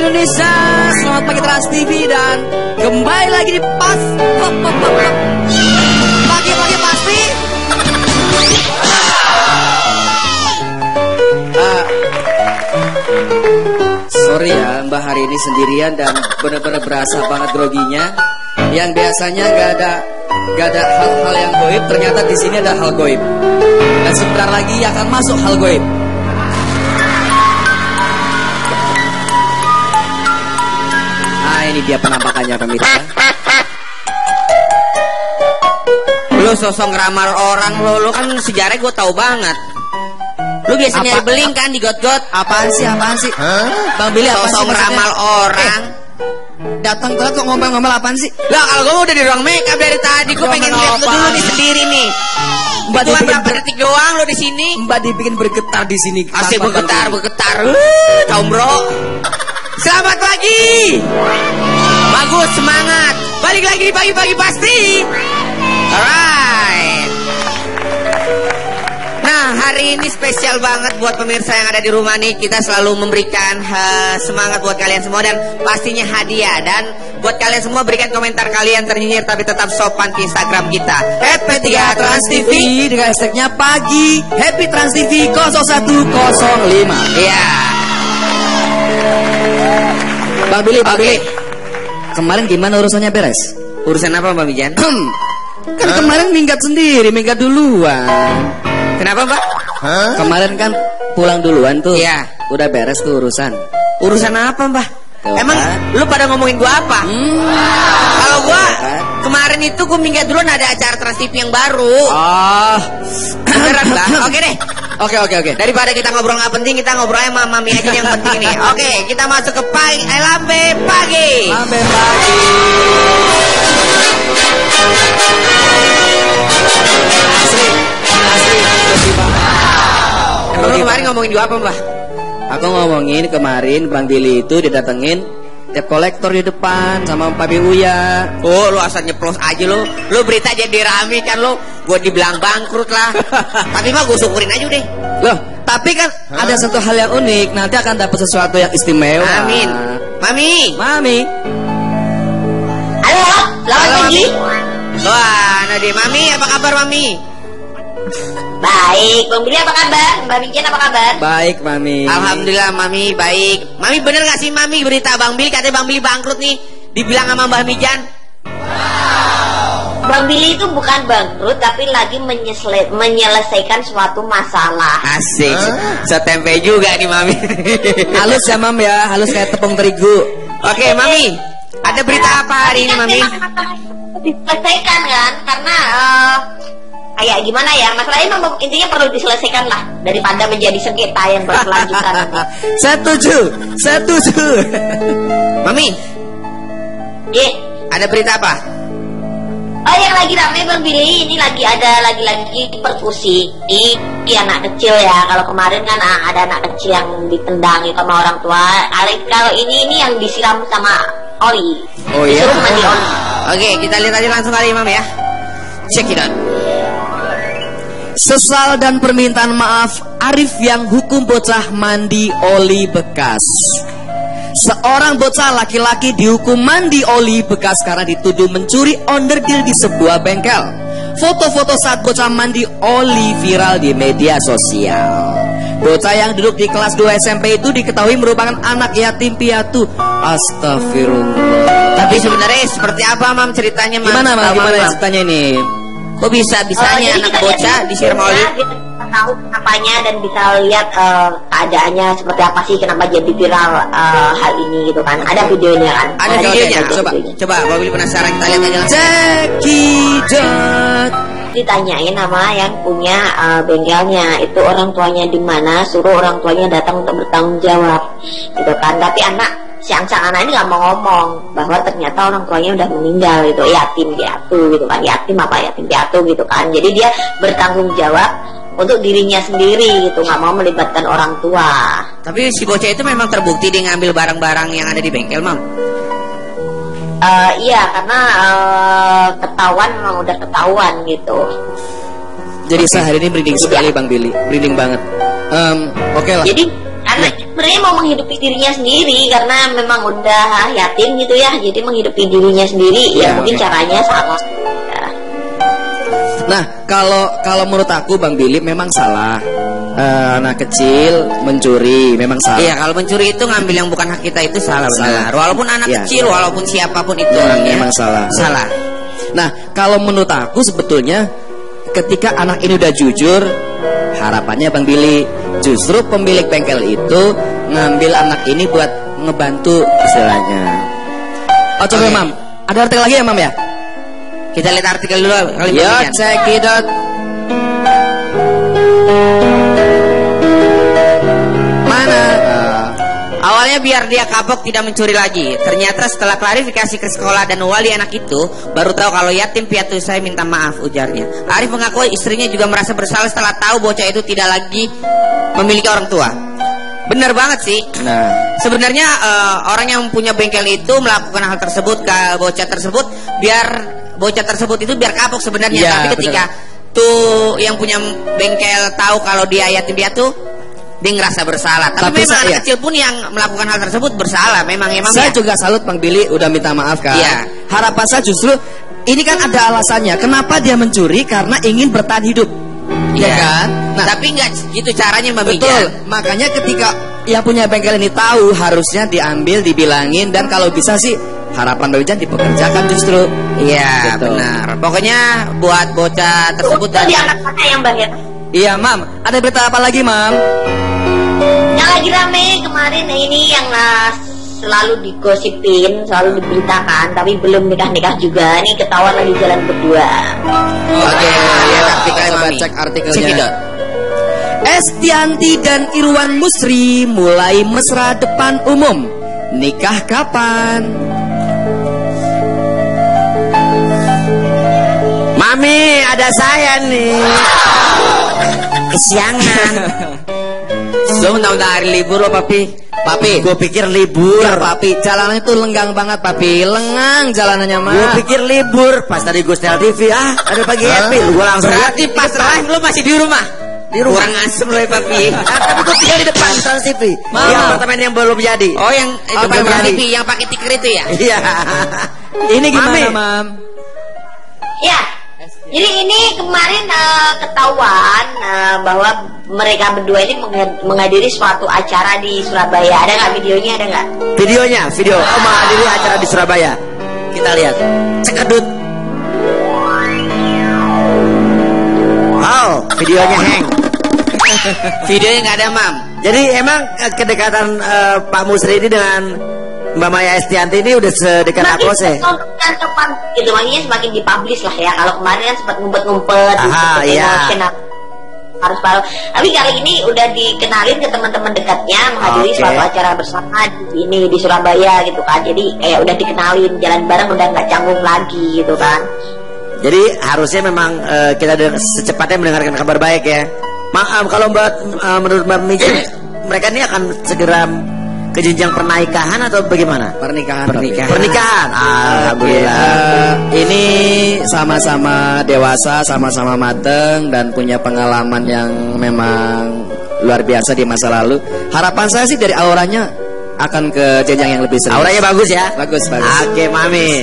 Indonesia, selamat pagi Trans TV dan kembali lagi di pagi-pagi pasti. Sorry ya, Mbak hari ini sendirian dan benar-benar berasa banget groginya. Yang biasanya nggak ada hal-hal yang goib, ternyata di sini ada hal goib. Dan sebentar lagi akan masuk hal goib. Nah, ini dia penampakannya pemirsa. Lu sosok ngeramal orang lu kan sejarah gue tahu banget. Lu biasanya beling kan di got-got. Apaan sih? Bang Billy apa sosok ngeramal orang? Datang telat kok ngomel-ngomel apaan sih? Lah kalau gue udah di ruang makeup dari tadi, gue pengen lihat lu dulu di sendiri nih. Mbak cuma berapa detik doang lu di sini. Mbak dibikin bergetar di sini. Asik bergetar. Combro. Selamat pagi. Bagus, semangat. Balik lagi di pagi-pagi pasti. Alright. Nah, hari ini spesial banget buat pemirsa yang ada di rumah nih. Kita selalu memberikan semangat buat kalian semua dan pastinya hadiah. Dan buat kalian semua berikan komentar kalian ternyinyir tapi tetap sopan di Instagram kita @p3transtv dengan hashtagnya pagi Happy Trans TV 0105. Iya. Bang Billy. Kemarin gimana urusannya, beres? Urusan apa Mbak Mijan? Kan kemarin minggat duluan. Kenapa Mbak? Kemarin kan pulang duluan tuh. Iya. Udah beres tuh urusan. Urusan apa Mbak? Tuh, emang kan? lu pada ngomongin gua apa? Kalau gua kan? kemarin itu gua minggat duluan ada acara Trans TV yang baru. Oh. Beneran Mbak? Oke deh. Oke. Daripada kita ngobrol nggak penting, kita ngobrol sama Mami aja yang penting nih. Oke, kita masuk ke lambe pagi. Lambe pagi. Emang lu kemarin ngomongin gua apa Mbak? Aku ngomongin kemarin Bang Billy itu didatengin tiap kolektor di depan sama Pak Uya. Oh, lu asal nyeplos aja lu. Lu berita jadi rame kan lu. Gua dibilang bangkrut lah. Tapi mah gua syukurin aja deh. Loh, tapi kan ada satu hal yang unik. Nanti akan dapat sesuatu yang istimewa. Amin. Mami. Halo, selamat pagi. Wah, Nadia, Mami, apa kabar Mami? Baik, Bang Billy apa kabar? Mbak Mijan apa kabar? Baik, Mami. Alhamdulillah, Mami, baik. Mami, bener gak sih Mami berita Bang Billy? Katanya Bang Billy bangkrut nih. Dibilang sama Mbak Mijan. Bang Billy itu bukan bangkrut, tapi lagi menyelesaikan suatu masalah. Asik, setempe juga nih Mami. Halus ya, Mam ya. Halus kayak tepung terigu. Oke, Mami. Ada berita apa hari ini, Mami? Diselesaikan kan, karena kayak gimana ya, masalahnya memang intinya perlu diselesaikan lah daripada menjadi sengketa yang berkelanjutan. Setuju. Mami, ada berita apa? Oh, yang lagi ramai Bang Billy ini lagi persekusi di anak kecil ya. Kalau kemarin kan ada anak kecil yang ditendang itu sama orang tua. Kalau ini yang disiram sama oli. Oh iya. Disuruh mandi oli. Oke, kita lihat aja langsung kali Mam ya. Check it out. Sesal dan permintaan maaf Arif yang hukum bocah mandi oli bekas. Seorang bocah laki-laki dihukum mandi oli bekas karena dituduh mencuri onderdil di sebuah bengkel. Foto-foto saat bocah mandi oli viral di media sosial. Bocah yang duduk di kelas 2 SMP itu diketahui merupakan anak yatim piatu. Astagfirullah. Tapi sebenarnya seperti apa Mam ceritanya Mam? Gimana ceritanya ini? Kok bisanya anak bocah disiram oli? Kita tahu kenapanya dan bisa lihat keadaannya seperti apa sih, kenapa jadi viral hal ini gitu kan. Ada videonya kan. Ada videonya. Coba Bang Billy penasaran, kita lihat aja langsung. Cekidot. Ditanyain sama yang punya bengkelnya, itu orang tuanya di mana, suruh orang tuanya datang untuk bertanggung jawab gitu kan. Tapi sang anak ini nggak mau ngomong bahwa ternyata orang tuanya udah meninggal gitu, yatim piatu gitu kan. Yatim piatu gitu kan. Jadi dia bertanggung jawab untuk dirinya sendiri gitu, nggak mau melibatkan orang tua. Tapi si bocah itu memang terbukti dia ngambil barang-barang yang ada di bengkel Mam. Iya, karena ketahuan memang udah ketahuan gitu. Jadi sehari ini merinding sekali Bang Billy, merinding banget. Oke lah. Jadi karena sebenarnya mau menghidupi dirinya sendiri karena memang udah yatim gitu ya, jadi menghidupi dirinya sendiri ya mungkin caranya salah. Ya. Nah, kalau menurut aku Bang Billy memang salah. Anak kecil mencuri memang salah. Iya, kalau mencuri itu ngambil yang bukan hak kita itu salah benar. Walaupun anak kecil, walaupun siapapun itu orangnya memang salah. Salah. Nah, kalau menurut aku sebetulnya ketika anak ini udah jujur, harapannya Bang Billy justru pemilik bengkel itu ngambil anak ini buat ngebantu istilahnya. Oh, coba Mam, ada artikel lagi ya Mam ya? Kita lihat artikel dulu kali ini. Ya, check it out. Mana? Awalnya biar dia kapok tidak mencuri lagi. Ternyata setelah klarifikasi ke sekolah dan wali anak itu, baru tahu kalau yatim piatu, saya minta maaf, ujarnya. Arif mengaku istrinya juga merasa bersalah setelah tahu bocah itu tidak lagi memiliki orang tua. Benar banget sih. Nah, sebenarnya orang yang punya bengkel itu melakukan hal tersebut ke bocah tersebut biar bocah tersebut itu biar kapok sebenarnya. Ya, tapi ketika tuh yang punya bengkel tahu kalau dia yatim piatu, dia ngerasa bersalah. Tapi memang anak kecil pun yang melakukan hal tersebut bersalah. Memang saya juga salut Bang Billy udah minta maaf kan. Iya. Harapan saya justru ini kan ada alasannya. Kenapa dia mencuri? Karena ingin bertahan hidup. Iya kan? Nah, tapi nggak gitu caranya Mbak Mija. Betul. Makanya ketika yang punya bengkel ini tahu, harusnya diambil, dibilangin, dan kalau bisa sih harapan Mbak Mija dipekerjakan justru. Iya, gitu. Benar. Pokoknya buat bocah tersebut dari anak-anak yang banyak. Iya, Mam. Ada berita apa lagi, Mam? Yang lagi rame kemarin ini yang selalu digosipin, selalu diberitakan, tapi belum nikah-nikah juga. Nih ketahuan lagi jalan berdua. Oke, coba cek artikelnya. Estianti dan Irwan Musri mulai mesra depan umum. Nikah kapan? Mami, ada saya nih. Kesiangan. So, udah hari libur loh, Papi. Papi, gue pikir libur. Ya, Papi, jalanannya tuh lenggang banget, Papi. Lengang jalanannya mah. Gue pikir libur. Pas tadi gue setel TV, ada pagi happy. Gue langsung berarti pas live lu masih di rumah. Di rumah. Kurang asem loh ya, Papi. Tapi gue tinggal di depan Trans TV. Di apartemen yang belum jadi. Oh, yang depan Trans TV yang pakai tiker itu ya? Iya. Ini gimana, Mam? Ya. Jadi ini kemarin ketahuan bahwa mereka berdua ini menghadiri suatu acara di Surabaya. Ada nggak videonya? Ada nggak? Videonya, video. Oh, menghadiri acara di Surabaya. Kita lihat. Cekedut. Oh, videonya hang. Videonya nggak ada, Mam. Jadi emang kedekatan Pak Musri ini dengan Mbak Maya Estianti ini udah sedekat apa sih? Teman gitu, makanya semakin dipublish lah ya. Kalau kemarin kan sempat ngumpet-ngumpet, harus baru. Tapi kali ini udah dikenalin ke teman-teman dekatnya menghadiri suatu acara bersama di Surabaya gitu kan. Jadi kayak udah dikenalin, jalan bareng udah nggak canggung lagi gitu kan. Jadi harusnya memang kita secepatnya mendengarkan kabar baik ya. Maaf kalau menurut Mbak Mija mereka ini akan segera ke jenjang pernikahan atau bagaimana? Pernikahan. Alhamdulillah. Ini sama-sama dewasa, sama-sama mateng dan punya pengalaman yang memang luar biasa di masa lalu. Harapan saya sih dari auranya akan ke jenjang yang lebih serius. Auranya bagus ya? Bagus. Oke, Mami.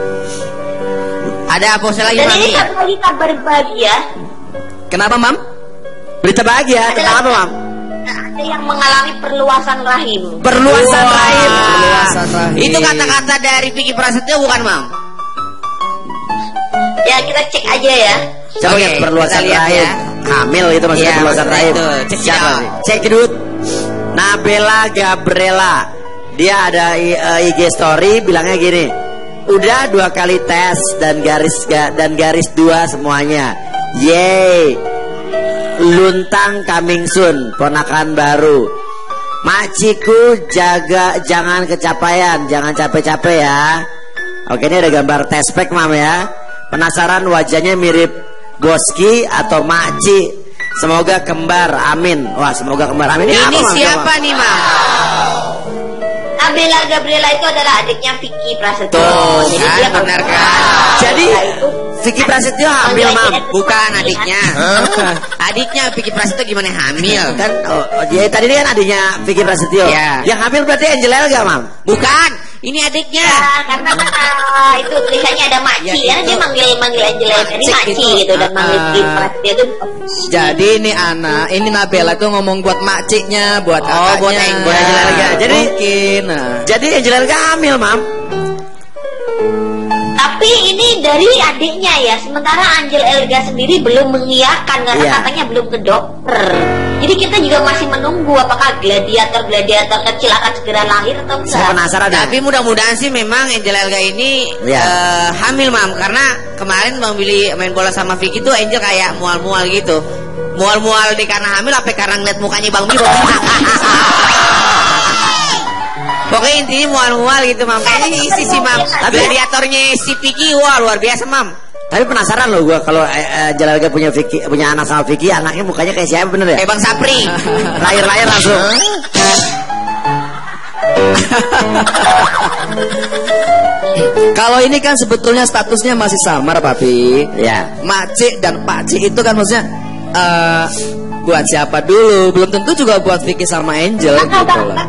Ada apa lagi, dan Mami? ini satu lagi kabar bahagia. Kenapa, Mam? Berita bahagia. Kenapa, Mam? Ada yang mengalami perluasan rahim. Perluasan rahim. Itu kata-kata dari Vicky Prasetyo bukan, Mam? Ya kita cek aja ya. Coba lihat perluasan rahim. Hamil itu maksudnya perluasan rahim. Siapa sih? Cek dulu. Nabela Gabriela. Dia ada IG story bilangnya gini. Udah 2 kali tes dan garis 2 semuanya. Yeay. Luntang coming soon, ponakan baru. Makciku jangan kecapean, jangan capek-capek ya. Oke, ini ada gambar tespek, Mam ya. Penasaran wajahnya mirip Boski atau Makci? Semoga kembar, amin. Wah, semoga kembar, amin. Ini siapa nih, Mam? Nabela Gabriela itu adalah adiknya Vicky Prasetyo. Tuh, jadi dia benar kan? Jadi Vicky Prasetyo hamil, Mam. Bukan adiknya. Adiknya Vicky Prasetyo gimana hamil? Kan dia tadi kan adiknya Vicky Prasetyo. Iya. Yang hamil berarti Angel Elga, Mam. Bukan, ini adiknya. Ya, karena kan itu tulisannya ada Maci ya, dia manggil Angel Elga ini Maci gitu dan manggil Prasetyo itu. Jadi ini ini Nabela tuh ngomong buat makciknya, buat buat kakaknya. Angel Elga. Jadi mungkin. Jadi Angel Elga hamil, Mam. Tapi ini dari adiknya ya, sementara Angel Elga sendiri belum mengiyakan karena katanya belum ke dokter. Jadi kita juga masih menunggu apakah gladiator kecil akan segera lahir atau enggak. Saya penasaran. Tapi mudah-mudahan sih memang Angel Elga ini hamil, Mam, karena kemarin Bang Billy main bola sama Vicky tuh Angel kayak mual-mual gitu. Mual-mual di karena hamil apa karena ngeliat mukanya Bang Billy pokoknya intinya mual-mual gitu, Mam. Kayaknya isi Mam. Gladiatornya si Vicky wah luar biasa, Mam. Tapi penasaran loh gua kalau Angel Elga punya anak sama Vicky, anaknya mukanya kayak siapa bener ya? Kayak Bang Sapri. Lahir langsung. Kalau ini kan sebetulnya statusnya masih samar, Papi. Ya. Makcik dan pakcik itu kan maksudnya buat siapa dulu? Belum tentu juga buat Vicky sama Angel gitu lah.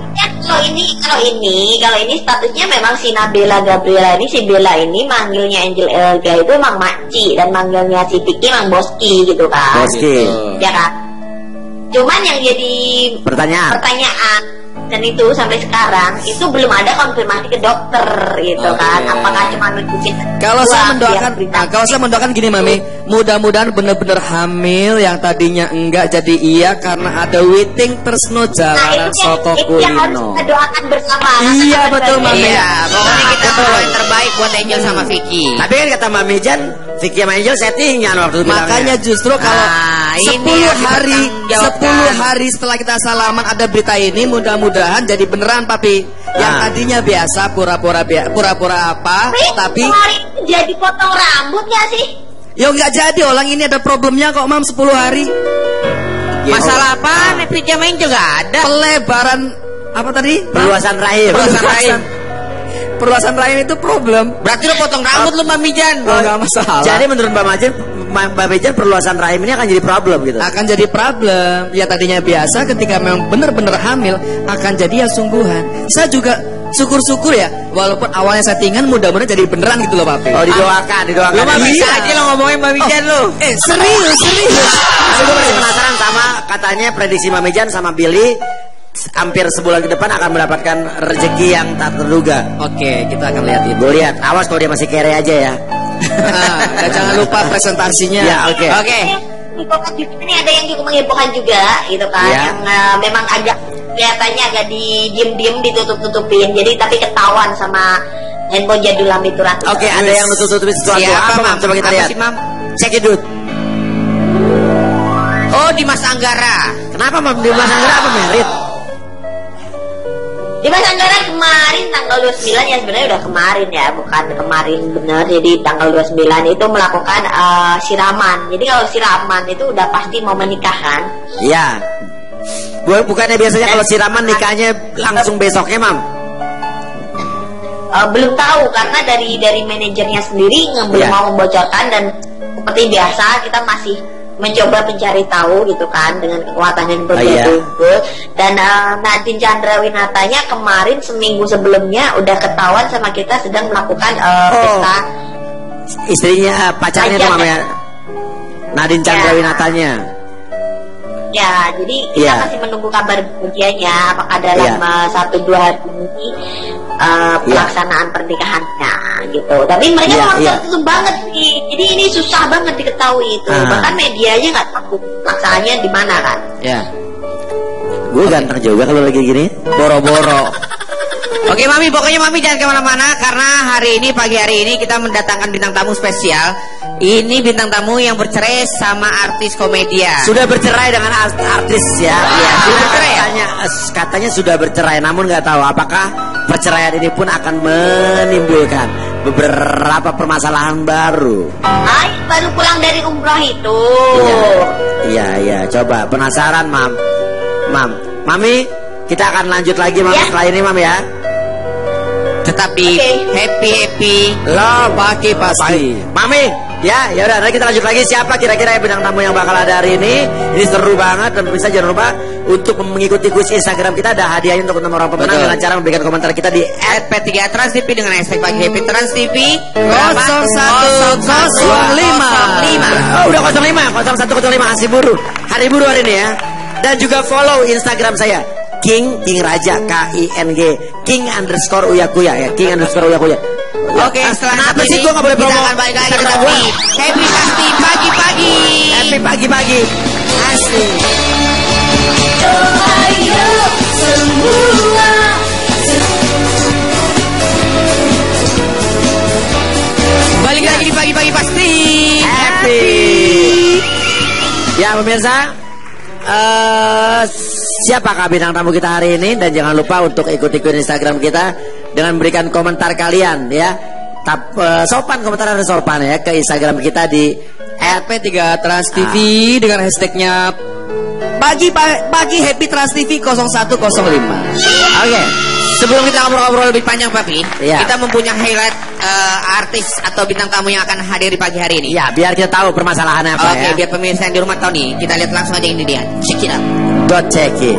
Kalau ini statusnya memang si Nabela Gabriela ini, si Bella ini manggilnya Angel Elga itu emang Maci dan manggilnya si Vicky emang Boski gitu kan. Boski. Ya kan. Cuman yang jadi pertanyaan dan itu sampai sekarang itu belum ada konfirmasi ke dokter gitu kan. Apakah cuma nunjukin? Kalau saya mendoakan gini, Mami, mudah-mudahan benar-benar hamil yang tadinya enggak jadi iya karena ada waiting tresno jalanan soko itu yang harus kulino. kita doakan bersama. Iya betul, Mami. Iya, pokoknya kita doa yang terbaik buat Angel sama Vicky. Tapi kan kata Mami Jan, Vicky sama Angel settingan waktu itu. Makanya justru kalau 10 hari setelah kita salaman ada berita ini, mudah-mudahan jadi beneran, Papi. Yang tadinya biasa pura-pura apa, tapi hari jadi potong rambut gak sih? yo nggak jadi, orang ini ada problemnya kok, Mam. 10 hari. Masalah apa? Vicky sama Angel gak ada. Pelebaran apa tadi? Perluasan rahim. Perluasan rahim itu problem. Berarti lo potong rambut lo, Mami Jan. Oh, nggak masalah. Jadi menurut Mbak Mejan perluasan rahim ini akan jadi problem gitu. Akan jadi problem. Ya tadinya biasa, ketika memang benar-benar hamil akan jadi ya sungguhan. Saya juga syukur-syukur ya, walaupun awalnya settingan, mudah-mudahan jadi beneran gitu loh, Papi. Oh, didoakan. Lo mah bisa aja lo ngomongin Mami Jan lo. Serius. Aku masih penasaran sama katanya prediksi Mbak Mejan sama Billy hampir sebulan ke depan akan mendapatkan rezeki yang tak terduga. Oke, kita akan lihat itu. Gue lihat, awas kalau dia masih kere aja ya. Dan jangan lupa presentasinya. Ya, oke. Ini ada yang cukup menghebohkan juga gitu kan, yang memang agak kelihatannya agak diem-diem ditutup-tutupin, jadi tapi ketahuan sama handphone jadul itu Ratu. Oke, ada yang nutup-tutupin sesuatu. Apa, Mam? Coba kita lihat. Sih, Mam? Cek it. Oh, Dimas Anggara. Kenapa, Mam? Dimas Anggara apa merit? Dimas Anggara kemarin tanggal 29 ya, sebenarnya udah kemarin ya, bukan kemarin bener. Jadi tanggal 29 itu melakukan siraman. Jadi kalau siraman itu udah pasti mau menikah kan? Iya. Bukannya biasanya kalau siraman nikahnya langsung besoknya, Mam? Belum tahu karena dari manajernya sendiri belum mau membocorkan, dan seperti biasa kita masih mencoba mencari tahu gitu kan dengan kekuatan yang berbeda. Dan Nadine Chandrawinatanya kemarin seminggu sebelumnya udah ketahuan sama kita sedang melakukan pesta. Istrinya pacarnya tuh, Mama ya, Nadine Chandrawinatanya. Ya, jadi kita masih menunggu kabar bahagianya apakah dalam 1-2 hari ini pelaksanaan pernikahannya gitu. Tapi mereka memang tertutup banget nih. Jadi ini susah banget diketahui itu. Bahkan medianya nggak tahu pelaksanaannya di mana kan. Ya. Gue ganteng juga kalau lagi gini. Boro-boro. Oke, Mami, pokoknya Mami jangan kemana-mana karena pagi hari ini kita mendatangkan bintang tamu spesial. Ini bintang tamu yang bercerai sama artis komedian. Sudah bercerai dengan artis ya. Iya, sudah bercerai ya? Katanya sudah bercerai, namun nggak tahu apakah perceraian ini pun akan menimbulkan beberapa permasalahan baru. Baru pulang dari umroh itu. Iya. Coba penasaran, Mami, kita akan lanjut lagi, Mami, setelah ini, Mami ya. Tetapi happy Lo pagi pasti. Mami, Ya, ya udah, nanti kita lanjut lagi. Siapa kira-kira bintang tamu yang bakal ada hari ini? Ini seru banget dan pemirsa jangan lupa untuk mengikuti kuis Instagram kita, ada hadiahnya untuk 6 orang pemenang dengan cara memberikan komentar kita di @p3transtv dengan hashtag Pagi Happy Transtv 0105. Oh, udah 0105 Hari Buruh. Hari Buruh hari ini ya. Dan juga follow Instagram saya King Raja KING King_Uya Kuya ya, King_Uya Kuya. Oke, setelah kenapa sih gua nggak boleh promo? Kita akan balik lagi tetap di Happy Pasti pagi-pagi. Happy pagi-pagi. Asik. Ayo semua. Balik lagi di pagi-pagi pasti. Happy. Ya pemirsa, siapakah bintang tamu kita hari ini? Dan jangan lupa untuk ikuti Instagram kita dengan memberikan komentar kalian ya. Sopan, komentar harus sopan ya ke Instagram kita di @p3transtv dengan hashtagnya pagi Happy Trans TV 0105. Oke. Sebelum kita ngobrol-ngobrol lebih panjang Papi, Iya. kita mempunyai highlight artis atau bintang tamu yang akan hadir di pagi hari ini. Ya, biar kita tahu permasalahannya apa Oke, ya. biar pemirsa yang di rumah tahu nih, kita lihat langsung aja ini dia. Check it out. Go check it.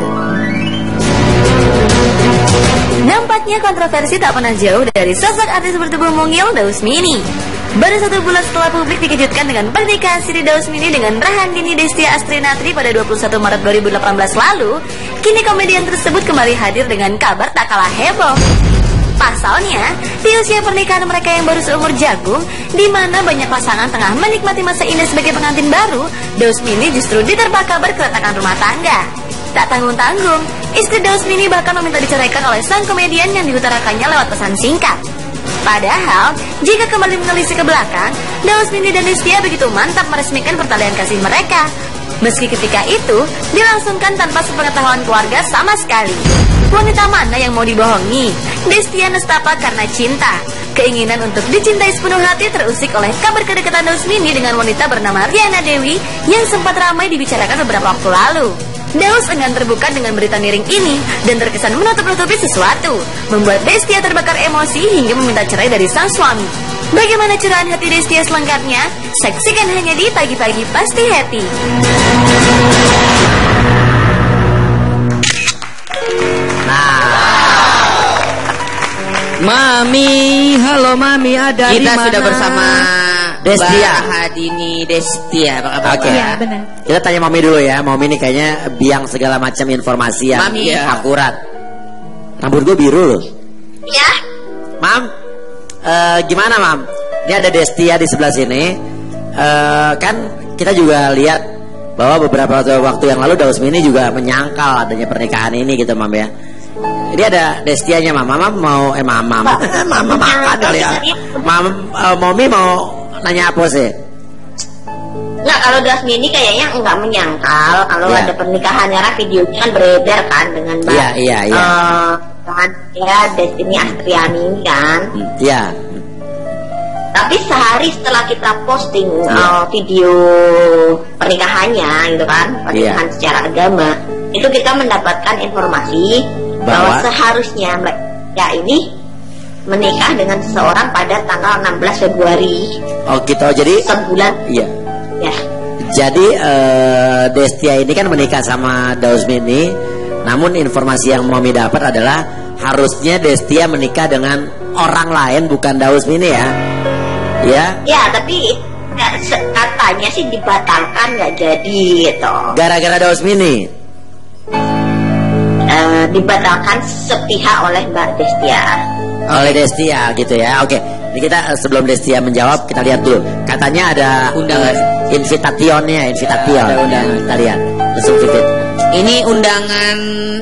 Nampaknya kontroversi tak pernah jauh dari sosok artis bertubuh mungil Daus Mini. Baru 1 bulan setelah publik dikejutkan dengan pernikahan Sri Daus Mini dengan Rahandini Destia Astrinatri pada 21 Maret 2018 lalu, kini komedian tersebut kembali hadir dengan kabar tak kalah heboh. Pasalnya, di usia pernikahan mereka yang baru seumur jagung, di mana banyak pasangan tengah menikmati masa indah sebagai pengantin baru, Daus Mini justru diterpa kabar keretakan rumah tangga. Tak tanggung-tanggung, istri Daus Mini bahkan meminta diceraikan oleh sang komedian yang diutarakannya lewat pesan singkat. Padahal, jika kembali menelisik ke belakang, Daus Mini dan Destia begitu mantap meresmikan pertalian kasih mereka. Meski ketika itu dilangsungkan tanpa sepengetahuan keluarga sama sekali. Wanita mana yang mau dibohongi? Destia nestapa karena cinta. Keinginan untuk dicintai sepenuh hati terusik oleh kabar kedekatan Daus Mini dengan wanita bernama Riana Dewi yang sempat ramai dibicarakan beberapa waktu lalu. Daus enggan terbuka dengan berita miring ini dan terkesan menutup-nutupi sesuatu, membuat Destia terbakar emosi hingga meminta cerai dari sang suami. Bagaimana curahan hati Destia selengkapnya? Saksikan hanya di Pagi-Pagi Pasti Happy. Mami, halo Mami, ada di Kita mana? sudah bersama Destia. Hadini Destia. Apa kabar? Oke. Iya, benar. Kita tanya Mami dulu ya. Mami ini kayaknya biang segala macam informasi yang Mami, ya. akurat. Rambut gue biru loh. Ya, Mam, gimana Mam? Ini ada Destia di sebelah sini. Kan kita juga lihat bahwa beberapa waktu yang lalu Daus Mini juga menyangkal adanya pernikahan ini gitu Mam ya. Ini ada Destianya Mam. Mama mau Mama makan kali ya. Mami mau nanya apa sih? nggak, kalau Daus Mini kayaknya nggak menyangkal kalau Iya. ada pernikahannya, videonya kan beredar kan dengan Iya. dengan ya Destiny Astriani ini kan. Iya. Tapi sehari setelah kita posting video pernikahannya gitu kan, pernikahan secara agama, itu kita mendapatkan informasi bahwa seharusnya Mbak ya ini menikah dengan seseorang pada tanggal 16 Februari. Oh gitu. Jadi Sebulan. iya. Ya. Jadi Destia ini kan menikah sama Daus Mini. Namun informasi yang Mami dapat adalah harusnya Destia menikah dengan orang lain bukan Daus Mini ya. Ya. Ya, tapi ya, katanya sih dibatalkan, nggak jadi gitu. Gara-gara Daus Mini. Dibatalkan sepihak oleh Mbak Destia. Oleh Destia gitu ya. Oke. Ini kita sebelum Destia menjawab kita lihat dulu. Katanya ada Undangan. invitationnya, Ada undangan. Kita lihat. Langsung fit. Ini undangan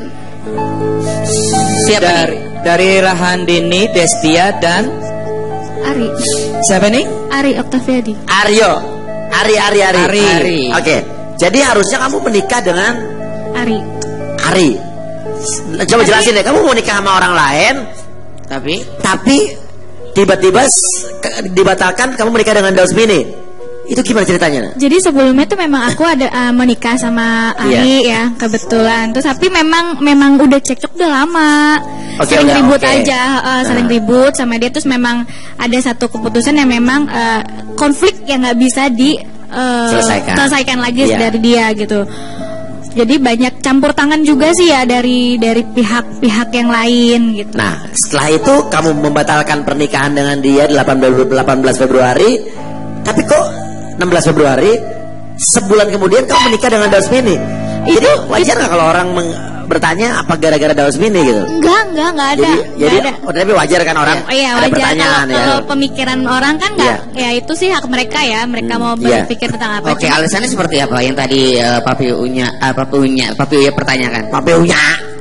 siapa nih? Dari Rahandini, Destia dan Ari. siapa nih? Ari Octaviadi. Aryo. Ari. Ari. Oke. Jadi harusnya kamu menikah dengan Ari. Ari. Coba jelasin deh, kamu mau nikah sama orang lain, Tapi tapi tiba-tiba dibatalkan kamu menikah dengan Daus Mini. Itu gimana ceritanya? Jadi sebelumnya tuh memang aku ada menikah sama Ari ya, kebetulan. Terus tapi memang udah cekcok udah lama. Sering ribut aja, sering ribut sama dia. Terus memang ada satu keputusan yang memang konflik yang nggak bisa selesaikan lagi dari dia gitu. Jadi banyak campur tangan juga sih ya dari pihak-pihak yang lain gitu. Nah, setelah itu kamu membatalkan pernikahan dengan dia 18 Februari. Tapi kok 16 Februari sebulan kemudian kamu menikah dengan Dausmini. Jadi wajar nggak kalau orang bertanya apa gara-gara Dausmini gitu? Enggak ada. Jadi tapi wajar kan orang ada wajar. pertanyaan kalau pemikiran orang kan nggak, ya itu sih hak mereka ya, mereka mau berpikir tentang apa. Oke, alasannya seperti apa yang tadi Papi Uya pertanyakan? Papi Uya.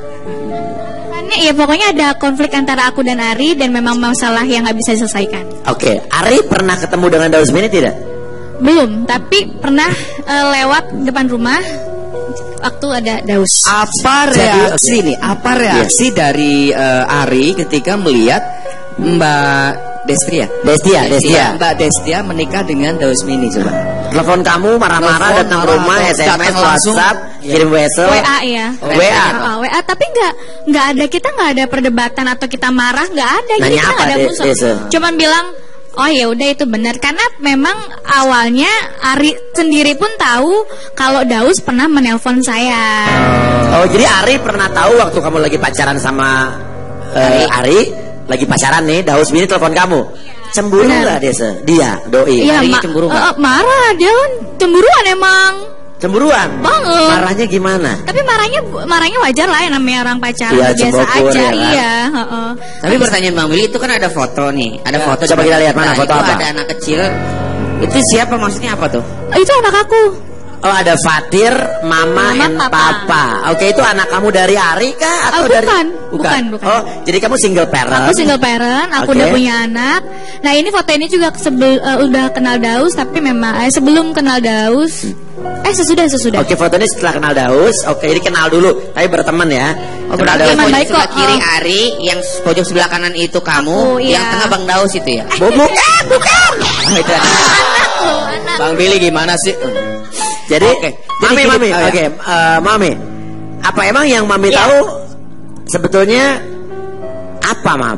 Ya pokoknya ada konflik antara aku dan Ari dan memang masalah yang nggak bisa diselesaikan. Oke, Ari pernah ketemu dengan Dausmini tidak? Belum, tapi pernah lewat depan rumah waktu ada Daus. Apa reaksi nih? Apa reaksi dari Ari ketika melihat Mbak Destia? Mbak Destia menikah dengan Dausmini, coba. Telepon kamu marah-marah, datang rumah, SMS, WhatsApp, kirim WA ya. WA. Tapi nggak ada, kita nggak ada perdebatan atau kita marah, nggak ada. Nanya jadi kita apa nggak ada musuh. Cuman bilang, oh ya udah itu benar, karena memang awalnya Ari sendiri pun tahu kalau Daus pernah menelpon saya. Oh, jadi Ari pernah tahu waktu kamu lagi pacaran sama Ari lagi pacaran nih, Dausmini telepon kamu. Cemburu nggak dia doi? Iya, cemburu nggak? Marah, dia kan cemburuan emang. Cemburuan? Banget. Marahnya gimana? Tapi marahnya wajar lah, yang namanya orang pacaran, biasa aja. Ya, iya. Tapi pertanyaan Bang Willy, itu kan ada foto nih, ada foto. Coba kita lihat mana foto apa? Ada anak kecil. Itu siapa, maksudnya apa tuh? Itu anak aku. Oh, ada Fatir, Mama and Papa. Oke, itu anak kamu dari Ari kah atau dari? Bukan. Oh, jadi kamu single parent. Aku single parent, aku udah punya anak. Nah, ini foto ini juga udah kenal Daus, tapi memang sebelum kenal Daus. Sesudah. Oke, foto ini setelah kenal Daus. Oke, jadi kenal dulu, tapi berteman ya. Kenal Daus. Pojok sebelah kiri Ari, yang pojok sebelah kanan itu kamu, yang tengah Bang Daus itu ya. Bukan. Itu anak. Bang Billy gimana sih? Jadi, Mami. Mami, apa emang yang Mami tahu sebetulnya apa, Mam?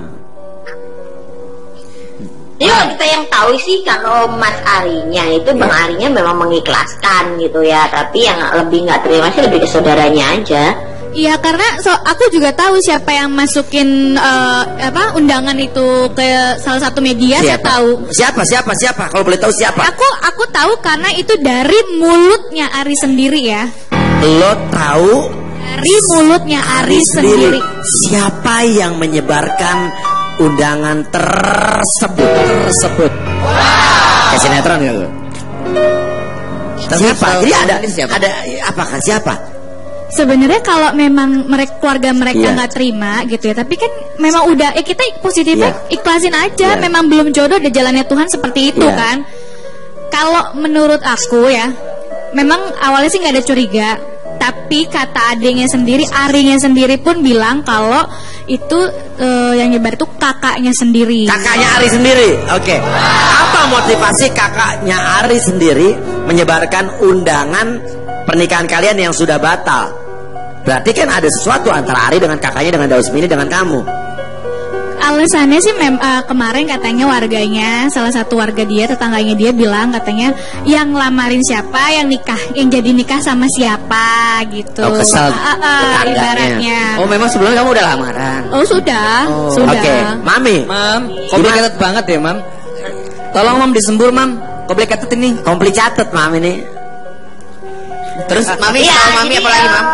Jadi kalau kita yang tahu sih kalau Mas Arinya itu Bang Arinya memang mengikhlaskan gitu ya, tapi yang lebih nggak terima sih lebih ke saudaranya aja. Iya, karena aku juga tahu siapa yang masukin undangan itu ke salah satu media. Saya tahu. Siapa? Kalau boleh tahu siapa? Aku tahu karena itu dari mulutnya Ari sendiri ya. Lo tahu dari mulutnya Ari sendiri. Siapa yang menyebarkan undangan tersebut? Kayak sinetron ya lo. Siapa? Jadi ada apakah siapa? Sebenarnya kalau memang keluarga mereka nggak terima gitu ya, tapi kan memang udah kita positifnya ikhlasin aja. Memang belum jodoh, ada jalannya Tuhan seperti itu kan. Kalau menurut aku ya, memang awalnya sih nggak ada curiga, tapi kata adiknya sendiri, Arinya sendiri pun bilang kalau itu yang nyebar itu kakaknya sendiri. Kakaknya Ari sendiri. Oke. Apa motivasi kakaknya Ari sendiri menyebarkan undangan pernikahan kalian yang sudah batal? Berarti kan ada sesuatu antara Ari dengan kakaknya, dengan Dausmini, dengan kamu. Alasannya sih kemarin katanya warganya, salah satu warga dia, tetangganya dia bilang katanya yang lamarin siapa, yang jadi nikah sama siapa gitu. Oh, kesal ibaratnya. Oh, memang sebelumnya kamu udah lamaran? Oh, sudah. Oke, Mami. Mam, complicated banget ya, Mam. Tolong Mam disembur, Mam. Complicated ini. Complicated, Mam ini. Terus Mami, Mami apa lagi, Mam?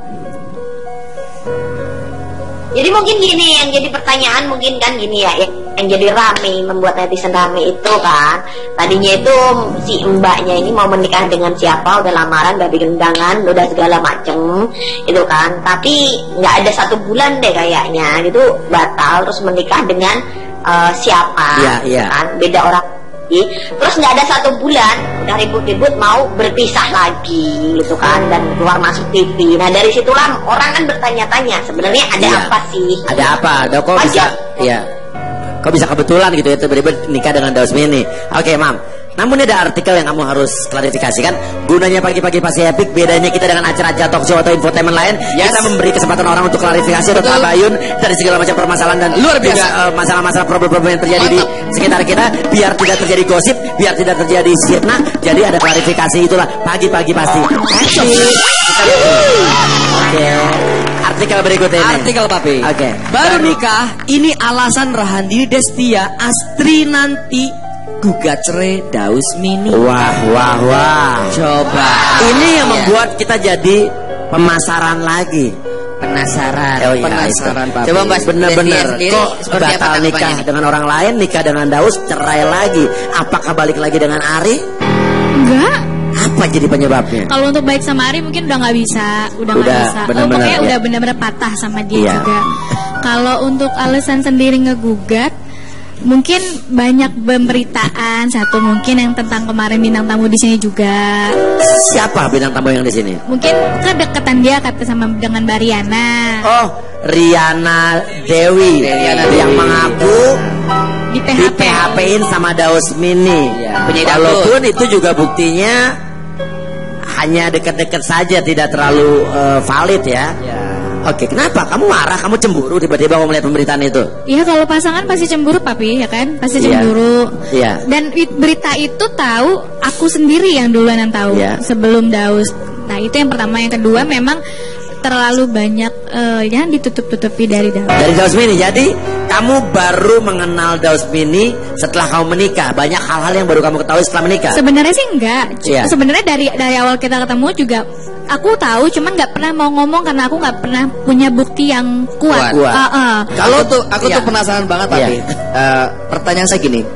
Jadi mungkin gini, yang jadi pertanyaan mungkin kan gini ya, yang jadi rame, membuat netizen rame itu kan, tadinya itu si mbaknya ini mau menikah dengan siapa, udah lamaran, udah bikin undangan, udah segala macem itu kan, tapi nggak ada 1 bulan deh kayaknya gitu batal, terus menikah dengan siapa, kan, beda orang. Terus nggak ada 1 bulan udah ribut-ribut mau berpisah lagi gitu kan, dan keluar masuk TV. Nah dari situlah orang kan bertanya-tanya sebenarnya ada apa sih? Ada apa? Kok bisa? Kok bisa kebetulan gitu ya tiba-tiba nikah dengan Dausmini? Oke, Mam. Namun ada artikel yang kamu harus klarifikasikan. Gunanya pagi-pagi pasti epic. Bedanya kita dengan acara-acara talk show atau infotainment lain, kita memberi kesempatan orang untuk klarifikasi atau tabayun dari segala macam permasalahan dan luar biasa masalah-masasalah problem-problem yang terjadi di sekitar kita, biar tidak terjadi gosip, biar tidak terjadi fitnah. Jadi ada klarifikasi, itulah pagi-pagi pasti. Oke. Artikel berikutnya ini. Artikel Papi. Oke. Baru nikah, ini alasan Rahandini Destia Astri nanti gugat cerai Daus Mini. Wah. Coba. Ini yang membuat kita jadi pemasaran lagi. Penasaran. Oh, iya, penasaran, Papi. Coba Mbak bener-bener kok seperti apa batal nikah dengan orang lain, nikah dengan Daus, cerai lagi. Apakah balik lagi dengan Ari? Enggak. Apa jadi penyebabnya? Kalau untuk baik sama Ari mungkin udah nggak bisa, udah nggak bisa. Bener-bener, Pokoknya ya. udah benar-benar patah sama dia Iya. juga. Kalau untuk alasan sendiri ngegugat, mungkin banyak pemberitaan. Satu mungkin yang tentang kemarin bintang tamu di sini juga. Siapa bintang tamu yang di sini? Mungkin kedekatan dia kata sama dengan Mbak Riana. Oh, Riana Dewi, yang mengaku Di di PHP-in sama Daus Mini. Walaupun itu juga buktinya hanya dekat-dekat saja, tidak terlalu valid ya. Oke, kenapa? Kamu marah, kamu cemburu tiba-tiba mau melihat pemberitaan itu? Iya, kalau pasangan pasti cemburu, Papi, ya kan? Pasti cemburu. Iya. Dan berita itu tahu aku sendiri yang duluan yang tahu, sebelum Daus. Nah, itu yang pertama. Yang kedua, memang terlalu banyak yang ditutup-tutupi dari Daus. Dari Daus Mini. Jadi kamu baru mengenal Daus Mini setelah kamu menikah. Banyak hal-hal yang baru kamu ketahui setelah menikah. Sebenarnya sih enggak. Iya. Sebenarnya dari awal kita ketemu juga aku tahu, cuman nggak pernah mau ngomong karena aku nggak pernah punya bukti yang kuat. Kalau tuh aku tuh penasaran banget tapi pertanyaan saya gini,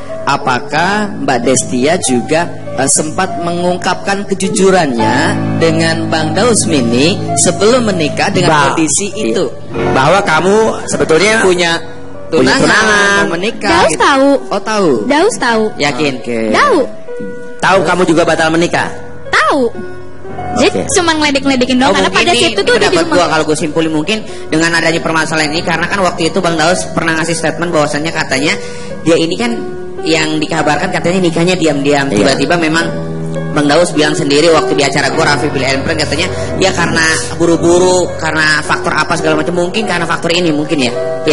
apakah Mbak Destia juga sempat mengungkapkan kejujurannya dengan Bang Daus Mini sebelum menikah dengan kondisi itu, bahwa kamu sebetulnya punya tunangan, mau menikah? Daus tahu. Oh, tahu. Daus tahu. Yakin? Tahu kamu juga batal menikah? Tahu. Jadi cuma ngeledek-ngeledekin doang karena pada situ tuh udah di rumah. Kalau gue simpulin mungkin dengan adanya permasalahan ini, karena kan waktu itu Bang Daus pernah ngasih statement bahwasannya katanya dia ini kan yang dikabarkan katanya nikahnya diam-diam. Tiba-tiba memang Bang Daus bilang sendiri waktu di acara gue Raffi Billy Prank, katanya ya karena buru-buru, karena faktor apa segala macam, mungkin karena faktor ini mungkin ya.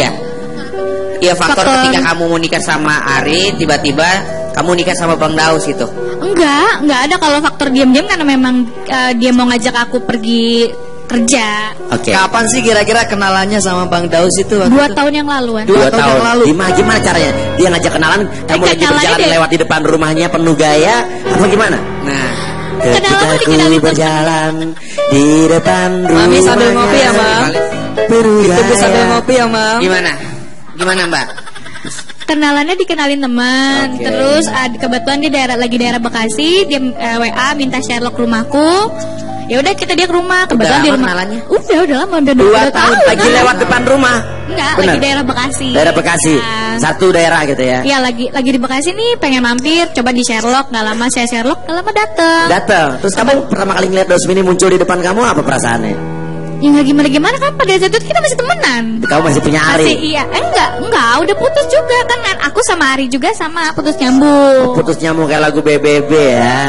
Iya faktor ketika kamu mau nikah sama Ari, tiba-tiba kamu nikah sama Bang Daus itu. Enggak ada kalau faktor diam-diam karena memang dia mau ngajak aku pergi kerja. Kapan sih kira-kira kenalannya sama Bang Daus itu? 2 tahun yang laluan. 2 tahun yang lalu. Gimana caranya? Dia ngajak kenalan, kamu lagi berjalan lewat di depan rumahnya penuh gaya, apa gimana? Nah, ketika aku berjalan di depan rumahnya. Mami sambil ngopi ya, Mam. Ditunggu sambil ngopi ya, Mam. Gimana Mbak? Kenalannya dikenalin teman, terus kebetulan dia lagi daerah Bekasi, dia WA minta Sherlock rumahku. Ya udah dia ke rumah, kebetulan di rumah. Kenalannya? Udah lama, udah 2 tahun lagi lewat depan rumah. Enggak, Bener. lagi daerah Bekasi. Daerah Bekasi. Satu daerah gitu ya. Iya, lagi di Bekasi nih, pengen mampir, coba di Sherlock, nggak lama saya Sherlock, nggak lama dateng. Terus kamu pertama kali ngeliat Daus Mini muncul di depan kamu, apa perasaannya? Ya nggak gimana kan pada saat itu kita masih temenan. Kamu masih punya Ari? Masih, iya. Enggak, udah putus juga kan. Aku sama Ari juga sama putus nyambung. Putus nyambung kayak lagu BBB ya.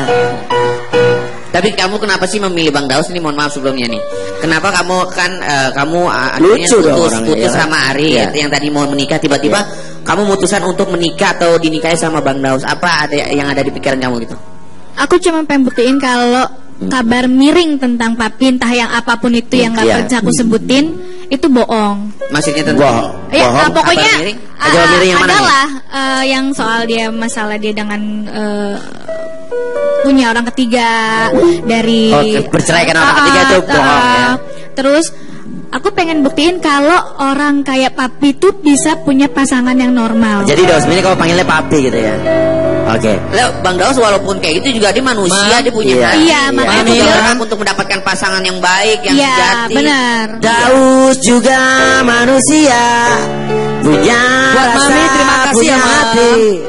Tapi kamu kenapa sih memilih Bang Daus ini? Mohon maaf sebelumnya nih. Kenapa kamu kan kamu akhirnya putus sama Ari yang tadi mau menikah, tiba-tiba kamu mutusan untuk menikah atau dinikahi sama Bang Daus? Apa ada yang ada di pikiran kamu gitu? Aku cuma pengen buktiin kalau kabar miring tentang Papi, entah yang apapun itu yang nggak bisa aku sebutin, itu bohong. Maksudnya tentang ya, pokoknya miring yang mana adalah yang soal dia masalah dia dengan punya orang ketiga dari berceraikan orang ketiga itu bohong ya. Terus aku pengen buktiin kalau orang kayak Papi itu bisa punya pasangan yang normal. Jadi Daus Mini kamu panggilnya Papi gitu ya. Bang Daus walaupun kayak gitu juga dia manusia, dia punya hati. Iya, makanya dia berhak untuk mendapatkan pasangan yang baik, yang sejati. Iya, benar. Daus juga manusia, punya buat rasa, Mami, terima kasih punya ya, hati.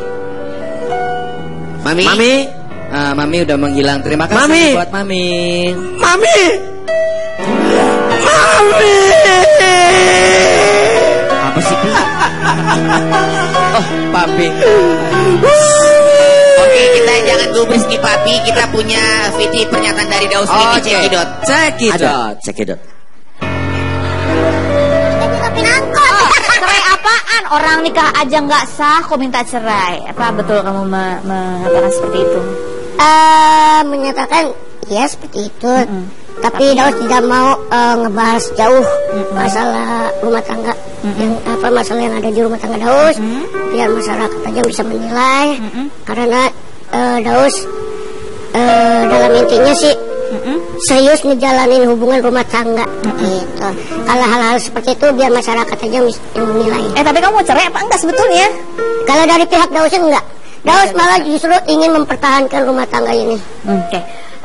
Mami Mami udah menghilang. Terima kasih buat Mami. Apa sih, Pi? Oh, Papi. Oke, kita jangan gubris nih Papi. Kita punya VT pernyataan dari Daus Mini. Cekidot. Cekidot. Cerai apaan? Orang nikah aja nggak sah, kok minta cerai? Apa betul kamu mengatakan seperti itu? Menyatakan ya seperti itu. Tapi Daus tidak mau ngebahas jauh masalah rumah tangga, masalah yang ada di rumah tangga Daus, biar masyarakat aja bisa menilai. Karena Daus dalam intinya sih serius ngejalanin hubungan rumah tangga gitu. Kalau hal-hal seperti itu biar masyarakat aja yang menilai. Tapi kamu mau cerai apa enggak sebetulnya? Kalau dari pihak Dausnya enggak. Daus malah justru ingin mempertahankan rumah tangga ini. Oke.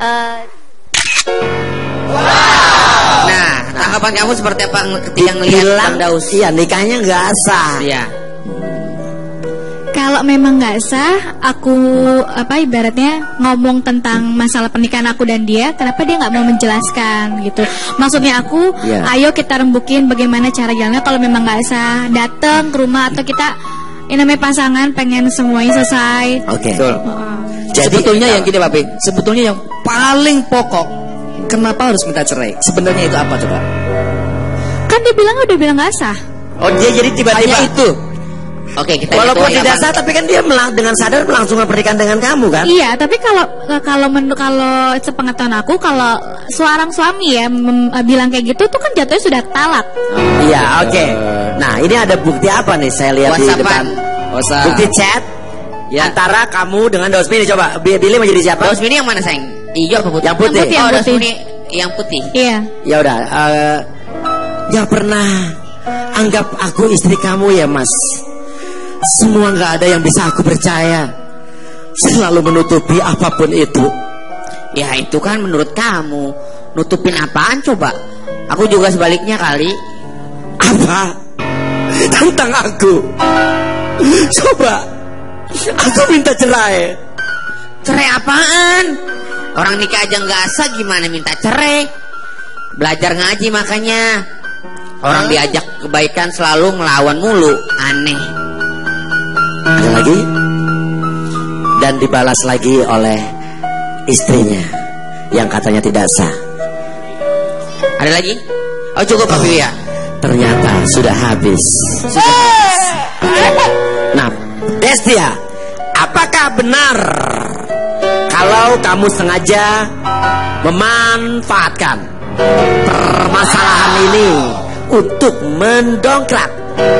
Nah, tanggapan kamu seperti apa ketika ngelihat Daus? Iya, nikahnya nggak sah. Iya. Kalau memang nggak sah, aku ibaratnya ngomong tentang masalah pernikahan aku dan dia, kenapa dia nggak mau menjelaskan gitu? Maksudnya aku, ayo kita rembukin bagaimana cara jalannya. Kalau memang nggak sah, datang ke rumah atau kita ini namanya pasangan pengen semuanya selesai. Oke. Jadi sebetulnya yang gini Papi, sebetulnya yang paling pokok, kenapa harus minta cerai? Sebenarnya itu apa coba? Kan dia udah bilang nggak sah. Oh dia jadi tiba-tiba itu. Oke, kita walaupun tidak sah, tapi kan dia dengan sadar langsung pernikahan dengan kamu kan? Iya, tapi kalau sepengetahuan aku, kalau seorang suami ya bilang kayak gitu tuh kan jatuhnya sudah talak. Iya, oke. Nah, ini ada bukti apa nih? Saya lihat di depan. Bukti chat antara kamu dengan Daus Mini. Coba Billy mau jadi siapa? Daus Mini yang mana sayang? Hijau apa putih? Yang putih. Daus Mini yang putih. Iya. Ya udah. Yang pernah anggap aku istri kamu ya Mas. Semua nggak ada yang bisa aku percaya. Selalu menutupi apapun itu. Ya itu kan menurut kamu. Nutupin apaan coba? Aku juga sebaliknya kali. Apa? Tentang aku. Coba. Aku minta cerai. Cerai apaan? Orang nikah aja nggak sah, gimana minta cerai? Belajar ngaji makanya. Orang diajak kebaikan selalu ngelawan mulu. Aneh. Ada lagi? Dan dibalas lagi oleh istrinya yang katanya tidak sah. Ada lagi? Oh cukup Papi ya. Ternyata sudah habis. Nah, Destia, apakah benar kalau kamu sengaja memanfaatkan permasalahan ini untuk mendongkrak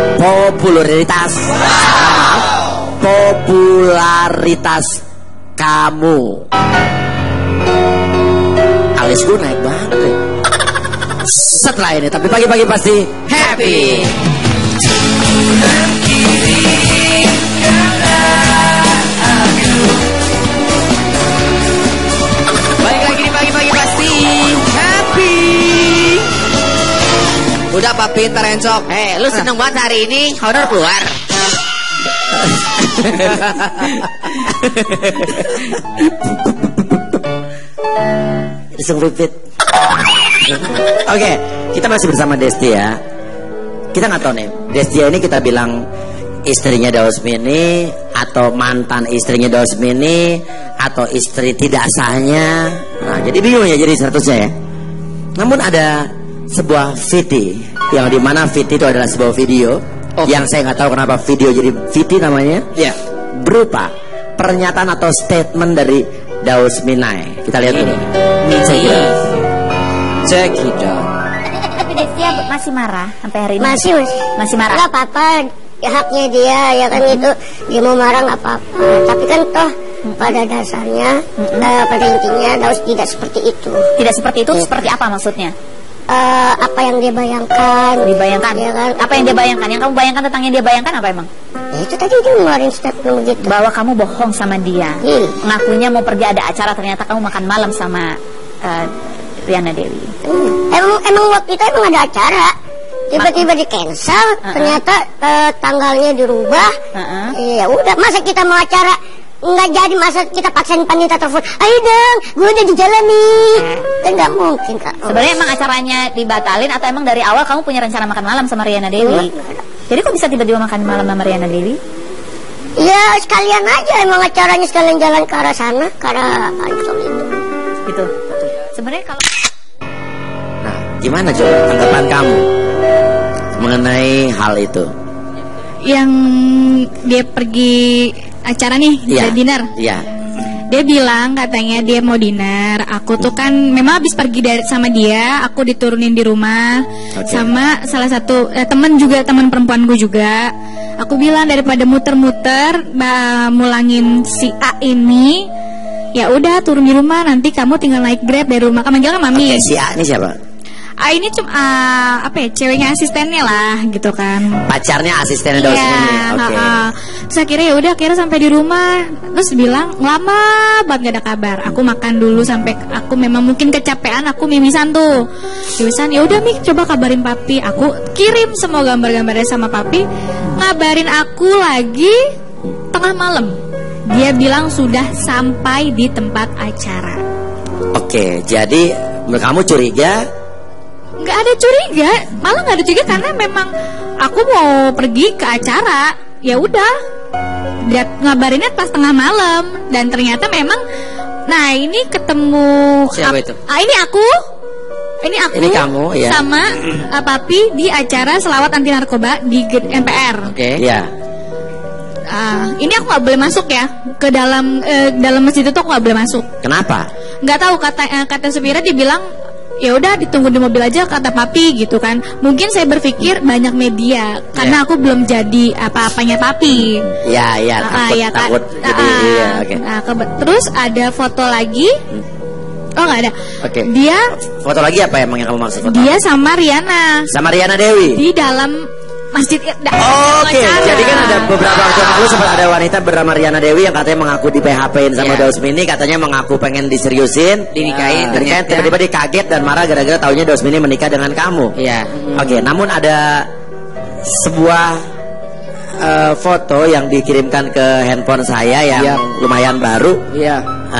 popularitas kamu? Alisku naik banget deh. Setelah ini, tapi pagi-pagi pasti happy. Balik lagi di pagi-pagi pasti happy. Udah Papi, ntar encok. Lu seneng banget hari ini honor keluar. Iseng repeat. Oke, kita masih bersama Destia. Kita nggak tahu nih, Destia ini kita bilang istrinya Daus Mini atau mantan istrinya Daus Mini atau istri tidak sahnya. Nah, jadi bingung ya jadi statusnya ya. Namun ada sebuah VT yang dimana VT itu adalah sebuah video yang saya nggak tahu kenapa video jadi VT namanya. Ya. Berupa pernyataan atau statement dari Daus Minai. Kita lihat dulu. Check it out. Tapi Destia masih marah sampai hari ini. Masih marah. Nggak apa-apa, ya haknya dia ya kan itu. Dia mau marah nggak apa-apa. Tapi kan toh pada dasarnya, pada intinya Daus tidak seperti itu. Tidak seperti itu, seperti apa maksudnya? Apa yang dia bayangkan. Dibayangkan? Ya kan? Apa yang dia bayangkan? Yang kamu bayangkan tentang yang dia bayangkan apa emang? Ya, itu tadi dia ngeluarin statement begitu. Bahwa kamu bohong sama dia. Ngakunya mau pergi ada acara, ternyata kamu makan malam sama Riana Dewi. Emang waktu itu emang ada acara. Tiba-tiba di cancel, ternyata tanggalnya dirubah. Ya udah, masa kita mau acara nggak jadi, masa kita paksain panitia telepon, ayo dong, gue udah di jalan nih. Kan nggak mungkin Kak. Sebenarnya emang acaranya dibatalin atau emang dari awal kamu punya rencana makan malam sama Riana Dewi? Jadi kok bisa tiba-tiba makan malam sama Riana Dewi? Iya sekalian aja emang acaranya sekalian jalan ke arah sana, ke arah Ancol itu. Gitu. Sebenarnya kalau Nah, gimana coba tanggapan kamu mengenai hal itu? Yang dia pergi acara nih, dinner. Iya. Dia bilang katanya dia mau dinner. Aku tuh kan memang habis pergi sama dia, aku diturunin di rumah sama salah satu teman perempuan gue juga. Aku bilang daripada muter-muter mulangin si A ini, ya udah turun di rumah, nanti kamu tinggal naik Grab dari rumah. Kamu manggil kan Mami. Oke, si A ini siapa? A ini cuma ceweknya asistennya lah gitu kan. Pacarnya asistennya Daus ini. Oke. Terus akhirnya ya udah akhirnya sampai di rumah. Terus bilang lama banget gak ada kabar. Aku makan dulu sampai aku memang mungkin kecapean, aku mimisan tuh. Mimisan, ya udah Mi coba kabarin papi. Aku kirim semua gambar-gambarnya sama papi. Ngabarin aku lagi tengah malam. Dia bilang sudah sampai di tempat acara. Oke, jadi kamu curiga? Nggak ada curiga, malah nggak ada curiga karena memang aku mau pergi ke acara, ya udah. Dia ngabarinnya pas tengah malam dan ternyata memang, nah ini ketemu. Siapa itu? Ini aku. Ini kamu, ya. Sama papi di acara selawat anti narkoba di MPR. Oke. Ya. Ini aku nggak boleh masuk ya ke dalam masjid itu, aku nggak boleh masuk. Kenapa? Nggak tahu, kata supirnya dibilang ya udah ditunggu di mobil aja kata papi gitu kan. Mungkin saya berpikir banyak media karena aku belum jadi apa-apanya papi. Iya, takut jadi oke. Terus ada foto lagi. Oh nggak ada. Oke. Dia foto lagi apa emang yang kamu maksud? Dia sama Riana. Sama Riana Dewi. Di dalam masjid. Oke. Jadi kan ada beberapa waktu lalu sempat ada wanita bernama Riana Dewi yang katanya mengaku di PHP-in sama Daus Mini, katanya mengaku pengen diseriusin, dinikahin, tiba-tiba dia kaget dan marah gara-gara taunya Daus Mini menikah dengan kamu. Iya. Oke, namun ada sebuah foto yang dikirimkan ke handphone saya yang lumayan baru. Iya.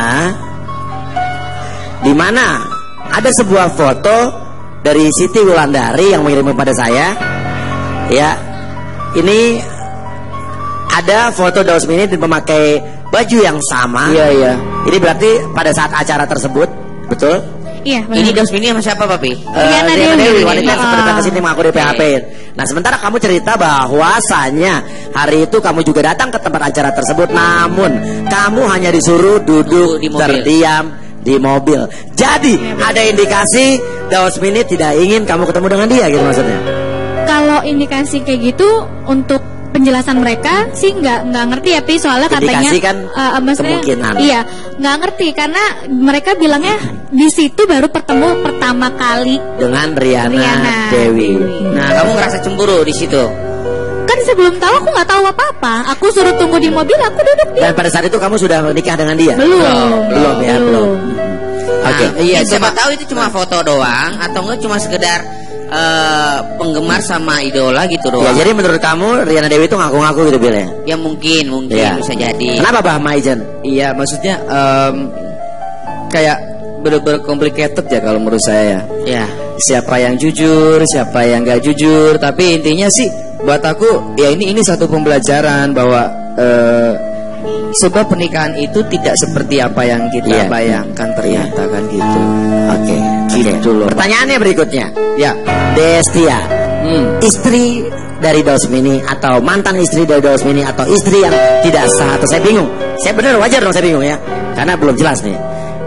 Di mana ada sebuah foto dari Siti Wulandari yang mengirim kepada saya. Ya, ini ada foto Daus Mini dan memakai baju yang sama. Iya. Ini berarti pada saat acara tersebut, betul? Iya. Ini Daus Mini sama siapa, Papi? Riana Dewi. Wanita yang seperti ke sini mengaku di PHP. Nah, sementara kamu cerita bahwasanya hari itu kamu juga datang ke tempat acara tersebut, namun kamu hanya disuruh duduk terdiam di mobil. Jadi ada indikasi Daus Mini tidak ingin kamu ketemu dengan dia, gitu maksudnya? Kalau indikasi kayak gitu untuk penjelasan mereka sih nggak ngerti ya, Pi, soalnya katanya kan kemungkinan. Iya, nggak ngerti karena mereka bilangnya di situ baru pertama kali dengan Riana Dewi. Nah, kamu ngerasa cemburu di situ? Kan saya belum tahu, aku nggak tahu apa-apa. Aku suruh tunggu di mobil, aku duduk di. Dan pada saat itu kamu sudah menikah dengan dia? Belum. Oke. Iya, siapa tahu itu cuma foto doang atau enggak cuma sekedar penggemar sama idola gitu doang. Ya, jadi menurut kamu Riana Dewi itu ngaku-ngaku gitu, Bil ya? Ya mungkin bisa jadi. Kenapa Bah Maijen? Iya, maksudnya kayak bener-bener complicated ya kalau menurut saya ya. Ya. Siapa yang jujur, siapa yang gak jujur. Tapi intinya sih buat aku ya ini satu pembelajaran bahwa sebab pernikahan itu tidak seperti apa yang kita bayangkan ternyata kan gitu. Oke. Gitu loh. Pertanyaannya berikutnya. Ya, Destia, istri dari Daus Mini atau mantan istri dari Daus Mini atau istri yang tidak sah, atau saya bingung. Saya benar wajar dong saya bingung ya, karena belum jelas nih.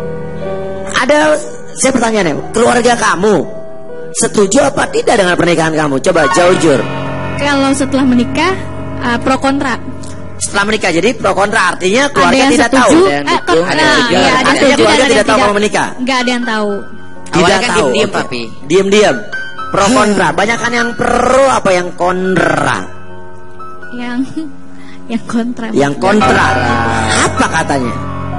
Saya pertanyaannya, keluarga kamu setuju apa tidak dengan pernikahan kamu? Coba jujur. Kalau setelah menikah pro kontra. Setelah menikah, jadi pro kontra artinya keluarga tidak setuju, tahu. Ada keluarga tidak tahu kamu menikah. Nggak ada yang tahu. Tidak kan tahu. Diam-diam, Papi. Diam-diam. Pro kontra. Banyakan yang pro apa yang kontra? Yang kontra. Yang kontra. Apa katanya?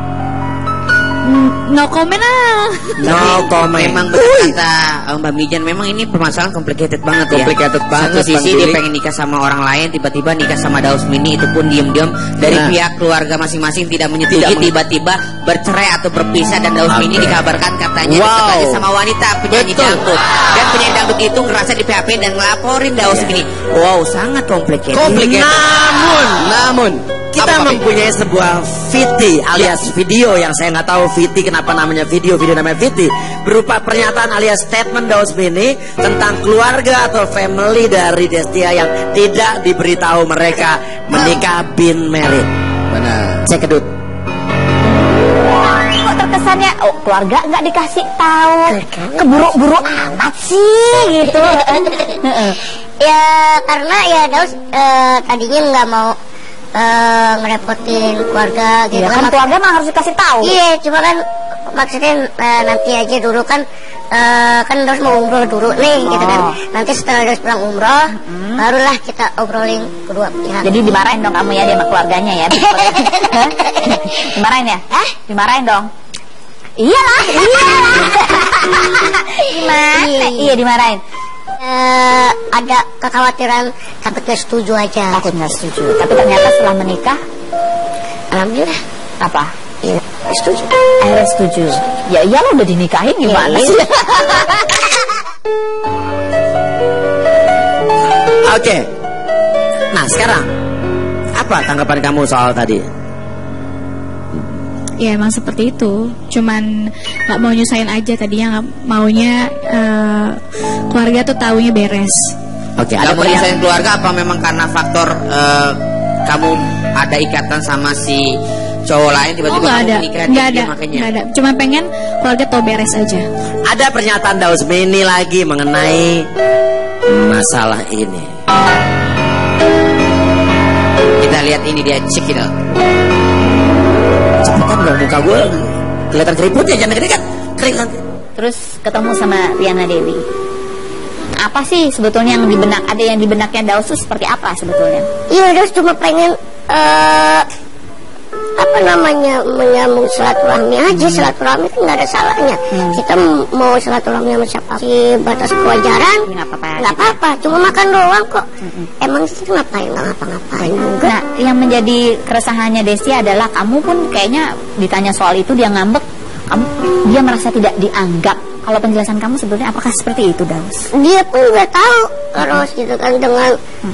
No comment ah. No comment. Memang betul kata Mbak Mijan, memang ini permasalahan complicated banget ya. Complicated banget. Satu sisi dia pengen nikah sama orang lain, tiba-tiba nikah sama Daus Mini, itu pun diam-diam dari pihak keluarga masing-masing tidak menyetujui, tiba-tiba bercerai atau berpisah, dan Daus Mini dikabarkan katanya dekat lagi sama wanita penyanyi dangdut, dan penyanyi dangdut itu ngerasa di PHP dan ngelaporin Daus Mini. Wow, sangat complicated. Namun Kita mempunyai sebuah VT alias video yang saya nggak tahu VT kenapa namanya video namanya VT, berupa pernyataan alias statement Daus Mini tentang keluarga atau family dari Destia yang tidak diberitahu mereka menikah bin married. Benar. Cek kedut. Kok terkesannya keluarga nggak dikasih tahu, keburu-buru amat sih gitu. Ya karena ya Daus tadinya nggak mau ngerepotin keluarga gitu. Ya kan keluarga mah harus dikasih tahu. Iya, cuma kan maksudnya nanti aja dulu kan kan Daus mau umroh dulu nih gitu kan. Nanti setelah Daus pulang umroh barulah kita obrolin kedua pihak. Jadi dimarahin dong kamu ya sama keluarganya ya. Dimarahin ya? Dimarahin dong. Iyalah. Gimana? Iya dimarahin. Ada kekhawatiran takut gak setuju aja. Takut nggak setuju. Tapi ternyata setelah menikah, alhamdulillah. apa? Iya, setuju. Akhirnya setuju. Ya iyalah udah dinikahin gimana sih? Oke. Nah sekarang apa tanggapan kamu soal tadi? Ya emang seperti itu. Cuman nggak mau nyusahin aja, tadinya nggak maunya keluarga tuh taunya beres. Oke, ada nyusahin keluarga apa memang karena faktor kamu ada ikatan sama si cowok lain tiba-tiba kamu menikah dia makanya? Nggak ada. Cuma pengen keluarga tau beres aja. Ada pernyataan Daus Mini lagi mengenai masalah ini. Kita lihat ini dia, check it out. Cepetan dong, muka gue kelihatan keriputnya, jangan dekat, kering nanti. Terus ketemu sama Riana Dewi. Apa sih sebetulnya yang di benak, ada yang di benaknya Daus tuh seperti apa sebetulnya? Iya, Daus cuma pengen apa namanya menyambung silaturahmi aja. Silaturahmi kan nggak ada salahnya. Kita mau silaturahmi sama siapa sih, batas kewajaran nggak apa-apa, cuma makan doang kok. Emang sih ngapain, nggak ngapa-ngapain juga. Nah, yang menjadi keresahannya Desti adalah kamu pun kayaknya ditanya soal itu dia ngambek, dia merasa tidak dianggap. Kalau penjelasan kamu sebetulnya apakah seperti itu, Daus? Dia pun nggak tahu terus gitu kan dengan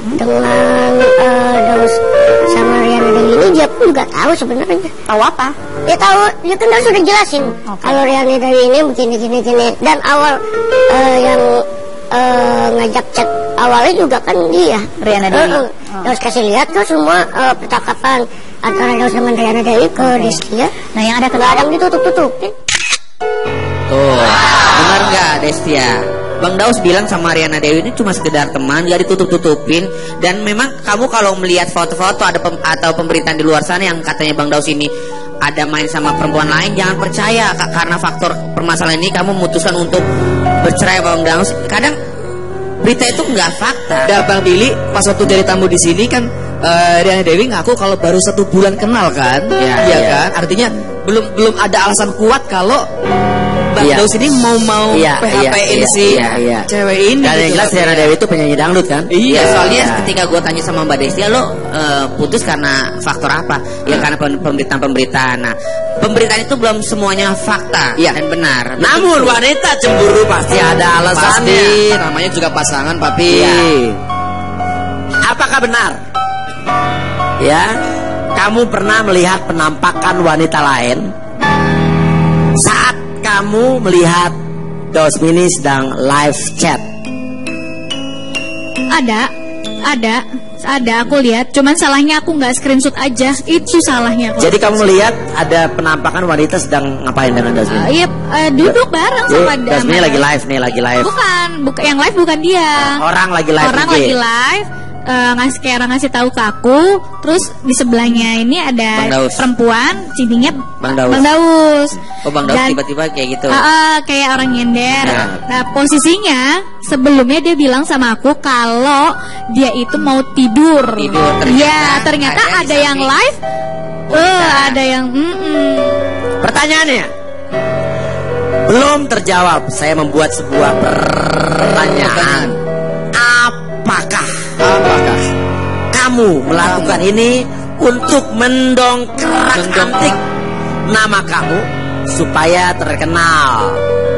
Daus sama Riana Dewi ini, dia pun nggak tahu sebenarnya. Tahu apa? Dia tahu, dia kan Daus sudah jelasin kalau Riana Dewi ini begini. Dan awal yang ngajak chat awalnya juga kan dia, Riana Dewi. Daus kasih lihat tuh semua percakapan antara Daus dengan Riana Dewi ke Destia. Nah, yang ada kadang ditutup-tutupin. Tuh, dengar nggak Destia? Bang Daus bilang sama Riana Dewi ini cuma sekedar teman, gak ditutup-tutupin. Dan memang kamu kalau melihat foto-foto atau pemberitaan di luar sana yang katanya Bang Daus ini ada main sama perempuan lain, jangan percaya. Karena faktor permasalahan ini kamu memutuskan untuk bercerai Bang Daus. Kadang berita itu nggak fakta. Dan Bang Billy pas waktu dari tamu di sini kan Riana Dewi ngaku kalau baru 1 bulan kenal kan, iya kan? Artinya belum ada alasan kuat kalau Bang Daus ini mau PHP-in si cewek ini. Dan yang jelas Riana Dewi itu penyanyi dangdut kan? Iya, soalnya ketika gue tanya sama Mbak Destia, lo putus karena faktor apa? Ya karena pemberitaan. Nah, pemberitaan itu belum semuanya fakta dan benar. Namun wanita cemburu pasti ada alasannya. Pasti, namanya juga pasangan, Papi. Apakah benar? Ya, kamu pernah melihat penampakan wanita lain saat kamu melihat Daus Mini sedang live chat? Ada aku lihat, cuman salahnya aku nggak screenshot aja, itu salahnya. Jadi kamu melihat ada penampakan wanita sedang ngapain dengan Daus Mini? Iya, duduk bareng sama Daus Mini lagi live nih, lagi live. Bukan yang live bukan dia. Orang lagi live. Lagi live. Ngasih tahu ke aku, terus di sebelahnya ini ada perempuan, cintinya Bang Daus. Oh, Bang Daus tiba-tiba kayak gitu. Kayak orang nyender. Nah, posisinya sebelumnya dia bilang sama aku kalau dia itu mau tidur. Ternyata ada yang live. Ada yang Pertanyaannya belum terjawab. Saya membuat sebuah pertanyaan. Apakah kamu melakukan ini untuk mendongkrak nama kamu supaya terkenal?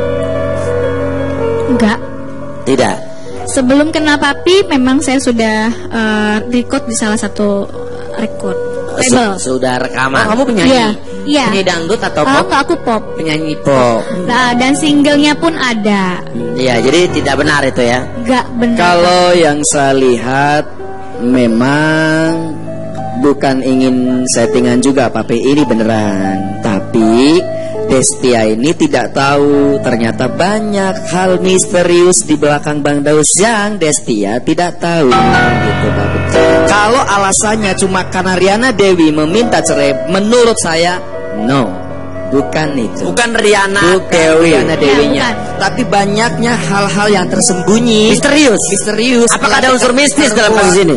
Enggak. Tidak. Sebelum kenal Papi, memang saya sudah record di salah satu record. sudah rekaman. Kamu penyanyi? Iya. Penyanyi dangdut atau pop? Enggak, aku pop. Penyanyi pop. Nah, dan singlenya pun ada. Iya, jadi tidak benar itu ya. Enggak benar. Kalau yang saya lihat memang bukan ingin settingan juga, Papi, ini beneran. Tapi Destia ini tidak tahu ternyata banyak hal misterius di belakang Bang Daus yang Destia tidak tahu gitu, Papi. Kalau alasannya cuma karena Riana Dewi meminta cerai, menurut saya no, bukan itu. Bukan Riana Riana Dewinya, tapi banyaknya hal-hal yang tersembunyi, misterius. Apakah ada unsur mistis dalam kasus ini?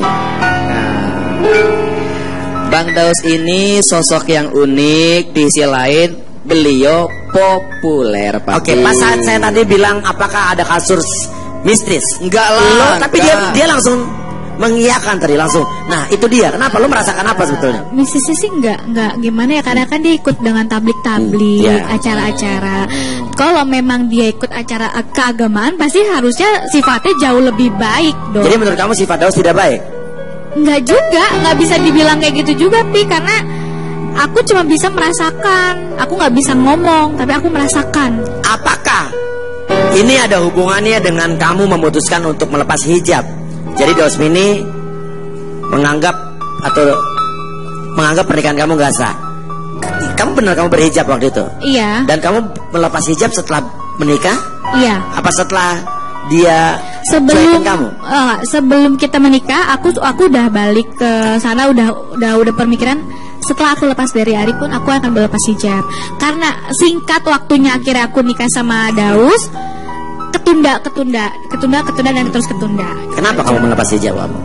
Bang Daus ini sosok yang unik, di sisi lain beliau populer, Pak. Oke, pas saat saya tadi bilang apakah ada kasus mistis? Enggak lah. Tapi dia langsung mengiyakan tadi langsung. Nah, itu dia. Kenapa? Lu merasakan apa sebetulnya? Mistisnya sih enggak gimana ya, karena kan dia ikut dengan tablik-tablik, acara-acara. Kalau memang dia ikut acara keagamaan, pasti harusnya sifatnya jauh lebih baik dong. Jadi menurut kamu sifat Daus tidak baik? Enggak juga, enggak bisa dibilang kayak gitu juga, Pi, karena aku cuma bisa merasakan. Aku nggak bisa ngomong, tapi aku merasakan. Apakah ini ada hubungannya dengan kamu memutuskan untuk melepas hijab? Jadi Daus Mini menganggap pernikahan kamu gak sah. Kamu benar kamu berhijab waktu itu? Iya. Dan kamu melepas hijab setelah menikah? Iya. Apa setelah dia sebelum kita menikah, aku udah balik ke sana, udah pemikiran. Setelah aku lepas dari Ari pun aku akan melepas hijab. Karena singkat waktunya akhirnya aku nikah sama Daus, ketunda dan terus ketunda. Kenapa kamu melepas hijab kamu?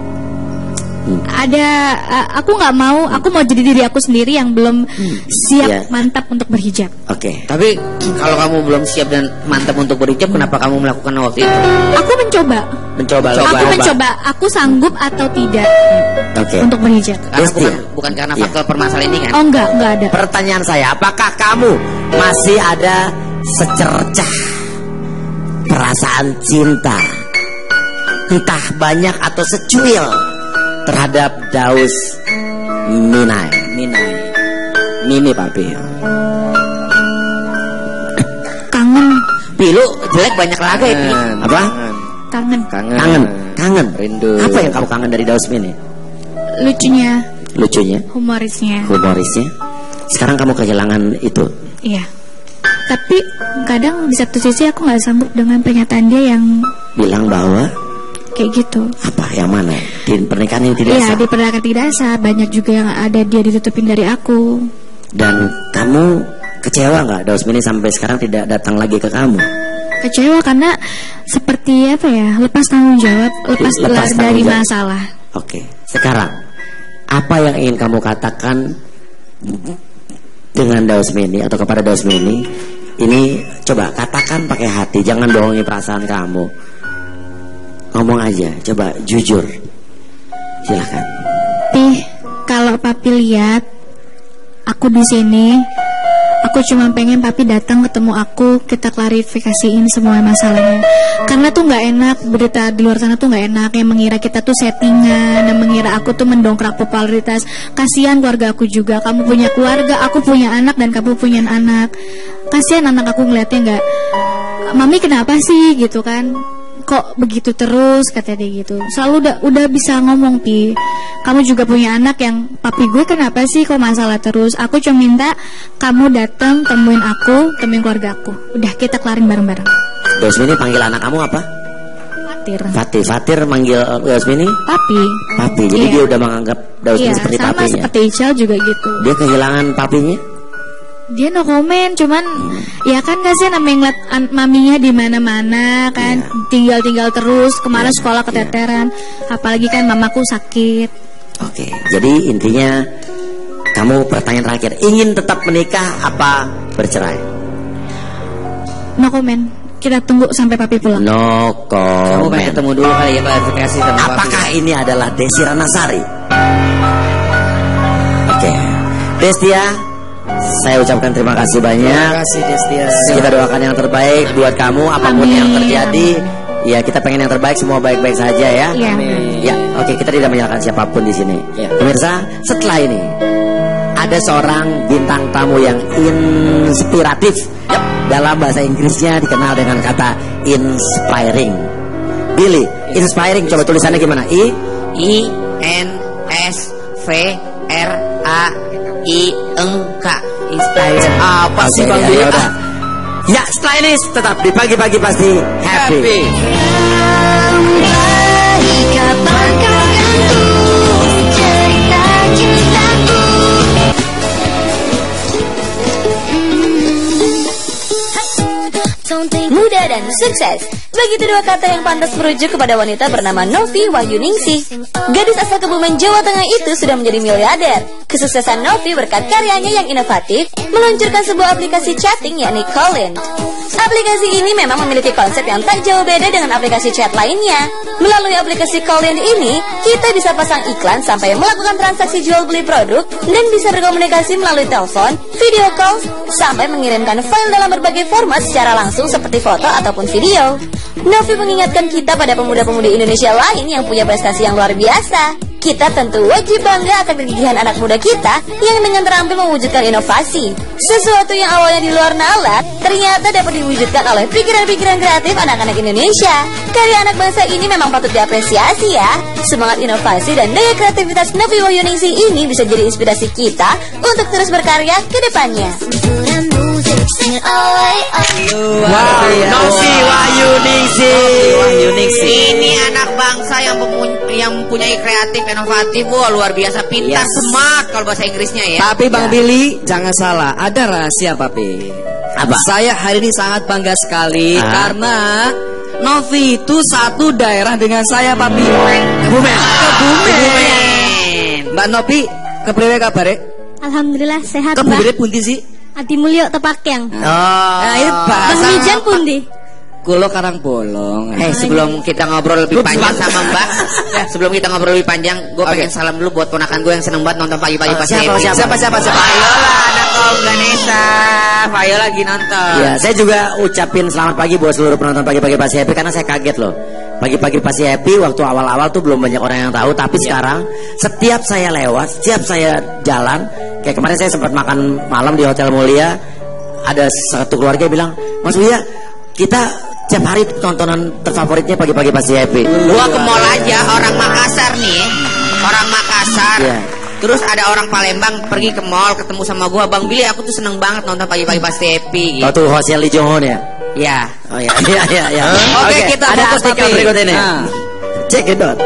Aku nggak mau, aku mau jadi diri aku sendiri yang belum siap mantap untuk berhijab. Oke. Tapi kalau kamu belum siap dan mantap untuk berhijab, kenapa kamu melakukan waktu itu? Aku mencoba. Aku sanggup atau tidak untuk berhijab. Karena bukan karena faktor permasalahan ini kan? Oh enggak ada. Pertanyaan saya, apakah kamu masih ada secercah perasaan cinta, entah banyak atau secuil, terhadap Daus Mini, Papi? Kangen. Pilu jelek banyak laga itu. Apa? Kangen. Rindu. Apa yang kamu kangen dari Daus Mini? Lucunya. Humorisnya. Sekarang kamu kehilangan itu. Iya. Tapi kadang di satu sisi aku nggak sanggup dengan pernyataan dia yang bilang bahwa kayak gitu. Apa? Yang mana? Di pernikahan yang tidak sah? Iya, di pernikahan tidak sah. Banyak juga yang ada dia ditutupin dari aku. Dan kamu kecewa nggak Daus Mini sampai sekarang tidak datang lagi ke kamu? Kecewa karena seperti apa ya, lepas tanggung jawab, lepas dari masalah. Oke, sekarang apa yang ingin kamu katakan dengan Daus Mini atau kepada Daus Mini? Ini coba katakan pakai hati, jangan bohongi perasaan kamu. Ngomong aja, coba jujur. Silakan. Kalau Papi lihat aku di sini, aku cuma pengen Papi datang ketemu aku, kita klarifikasiin semua masalahnya. Karena tuh nggak enak, berita di luar sana tuh nggak enak, yang mengira kita tuh settingan, yang mengira aku tuh mendongkrak popularitas. Kasihan keluarga aku juga. Kamu punya keluarga, aku punya anak, dan kamu punya anak. Kasihan anak aku ngeliatnya nggak, Mami kenapa sih gitu kan? Kok begitu terus, kata dia gitu. Selalu udah bisa ngomong, Pi. Kamu juga punya anak yang, Papi gue kenapa sih kok masalah terus? Aku cuma minta kamu datang temuin aku, temuin keluarga aku. Udah, kita kelarin bareng-bareng. Daus Mini panggil anak kamu apa? Fatir manggil Daus Mini? Papi. Jadi dia udah menganggap Daus Mini seperti papinya. Sama seperti Ical juga gitu. Dia kehilangan papinya? Dia no komen, cuman ya kan gak sih namanya ngeliat maminya di mana-mana kan, tinggal terus. Kemarin sekolah keteteran, apalagi kan mamaku sakit. Oke, jadi intinya kamu, pertanyaan terakhir, ingin tetap menikah apa bercerai? No comment. Kita tunggu sampai Papi pulang. No comment. Kamu pengen ketemu dulu kali ya, klarifikasi sama Papi. Apakah ini adalah Desi Ranasari? Oke, Destia, saya ucapkan terima kasih banyak. Terima kasih, Destia. Kita doakan yang terbaik buat kamu, apapun yang terjadi. Ya, kita pengen yang terbaik, semua baik-baik saja ya. Iya. Ya, oke, kita tidak menyalahkan siapapun di sini. Ya. Pemirsa, setelah ini ada seorang bintang tamu yang inspiratif. Dalam bahasa Inggrisnya dikenal dengan kata inspiring. Billy, inspiring coba tulisannya gimana? I-N-S-V-R-A-I-N-K. Inspiring. Apa sih Bang Billy? Ya, setelah ini tetap di pagi-pagi pasti happy. Muda dan sukses. Begitu dua kata yang pantas merujuk kepada wanita bernama Novi Wahyuningsih. Gadis asal Kebumen, Jawa Tengah itu sudah menjadi miliarder. Kesuksesan Novi berkat karyanya yang inovatif meluncurkan sebuah aplikasi chatting yakni Callin. Aplikasi ini memang memiliki konsep yang tak jauh beda dengan aplikasi chat lainnya. Melalui aplikasi Callin ini, kita bisa pasang iklan sampai melakukan transaksi jual beli produk dan bisa berkomunikasi melalui telepon, video call, sampai mengirimkan file dalam berbagai format secara langsung seperti foto ataupun video. Novi mengingatkan kita pada pemuda-pemudi Indonesia lain yang punya prestasi yang luar biasa. Kita tentu wajib bangga akan kegigihan anak muda kita yang dengan terampil mewujudkan inovasi. Sesuatu yang awalnya di luar nalar, ternyata dapat diwujudkan oleh pikiran-pikiran kreatif anak-anak Indonesia. Karya anak bangsa ini memang patut diapresiasi ya. Semangat inovasi dan daya kreativitas Novi Wahyuningsih ini bisa jadi inspirasi kita untuk terus berkarya ke depannya. Novi Wahyuningsih. Ini anak bangsa yang mempunyai kreatif, inovatif, wah luar biasa, pintar semak kalau bahasa Inggrisnya ya. Tapi Bang Billy jangan salah, ada rahasia Papi. Apa? Saya hari ini sangat bangga sekali karena Novi itu satu daerah dengan saya Papi. Kebumen. Mbak Novi, kepriwe kabare? Alhamdulillah sehat, Mbak. Kebumen pundi sih? Adi Mulyo Tepakyang. Nah, ini bahasa Bang Mijan pundi? Kulo Karang Bolong. Sebelum kita ngobrol lebih panjang sama Mbak, sebelum kita ngobrol lebih panjang, gue pengen salam dulu buat ponakan gue yang seneng banget nonton pagi-pagi pas Siapa? Viola, anak Om Ganesha. Viola lagi nonton. Ya, saya juga ucapin selamat pagi buat seluruh penonton pagi-pagi pasti happy karena saya kaget loh. Pagi-pagi pasti happy waktu awal-awal tuh belum banyak orang yang tahu, tapi sekarang setiap saya lewat, setiap saya jalan, kayak kemarin saya sempat makan malam di Hotel Mulia, ada satu keluarga yang bilang, Mas Buya, kita tiap hari tontonan terfavoritnya pagi-pagi pasti happy. Gua ke mall aja, orang Makassar nih, orang Makassar. Terus ada orang Palembang pergi ke mall ketemu sama gua, Bang Billy, aku tuh seneng banget nonton pagi-pagi pasti happy. Gitu. Oh tuh Hosea Lee Jong Hoon ya? Ya. Oh ya. Oke, kita ada fokus artikel berikut ini. Check it out.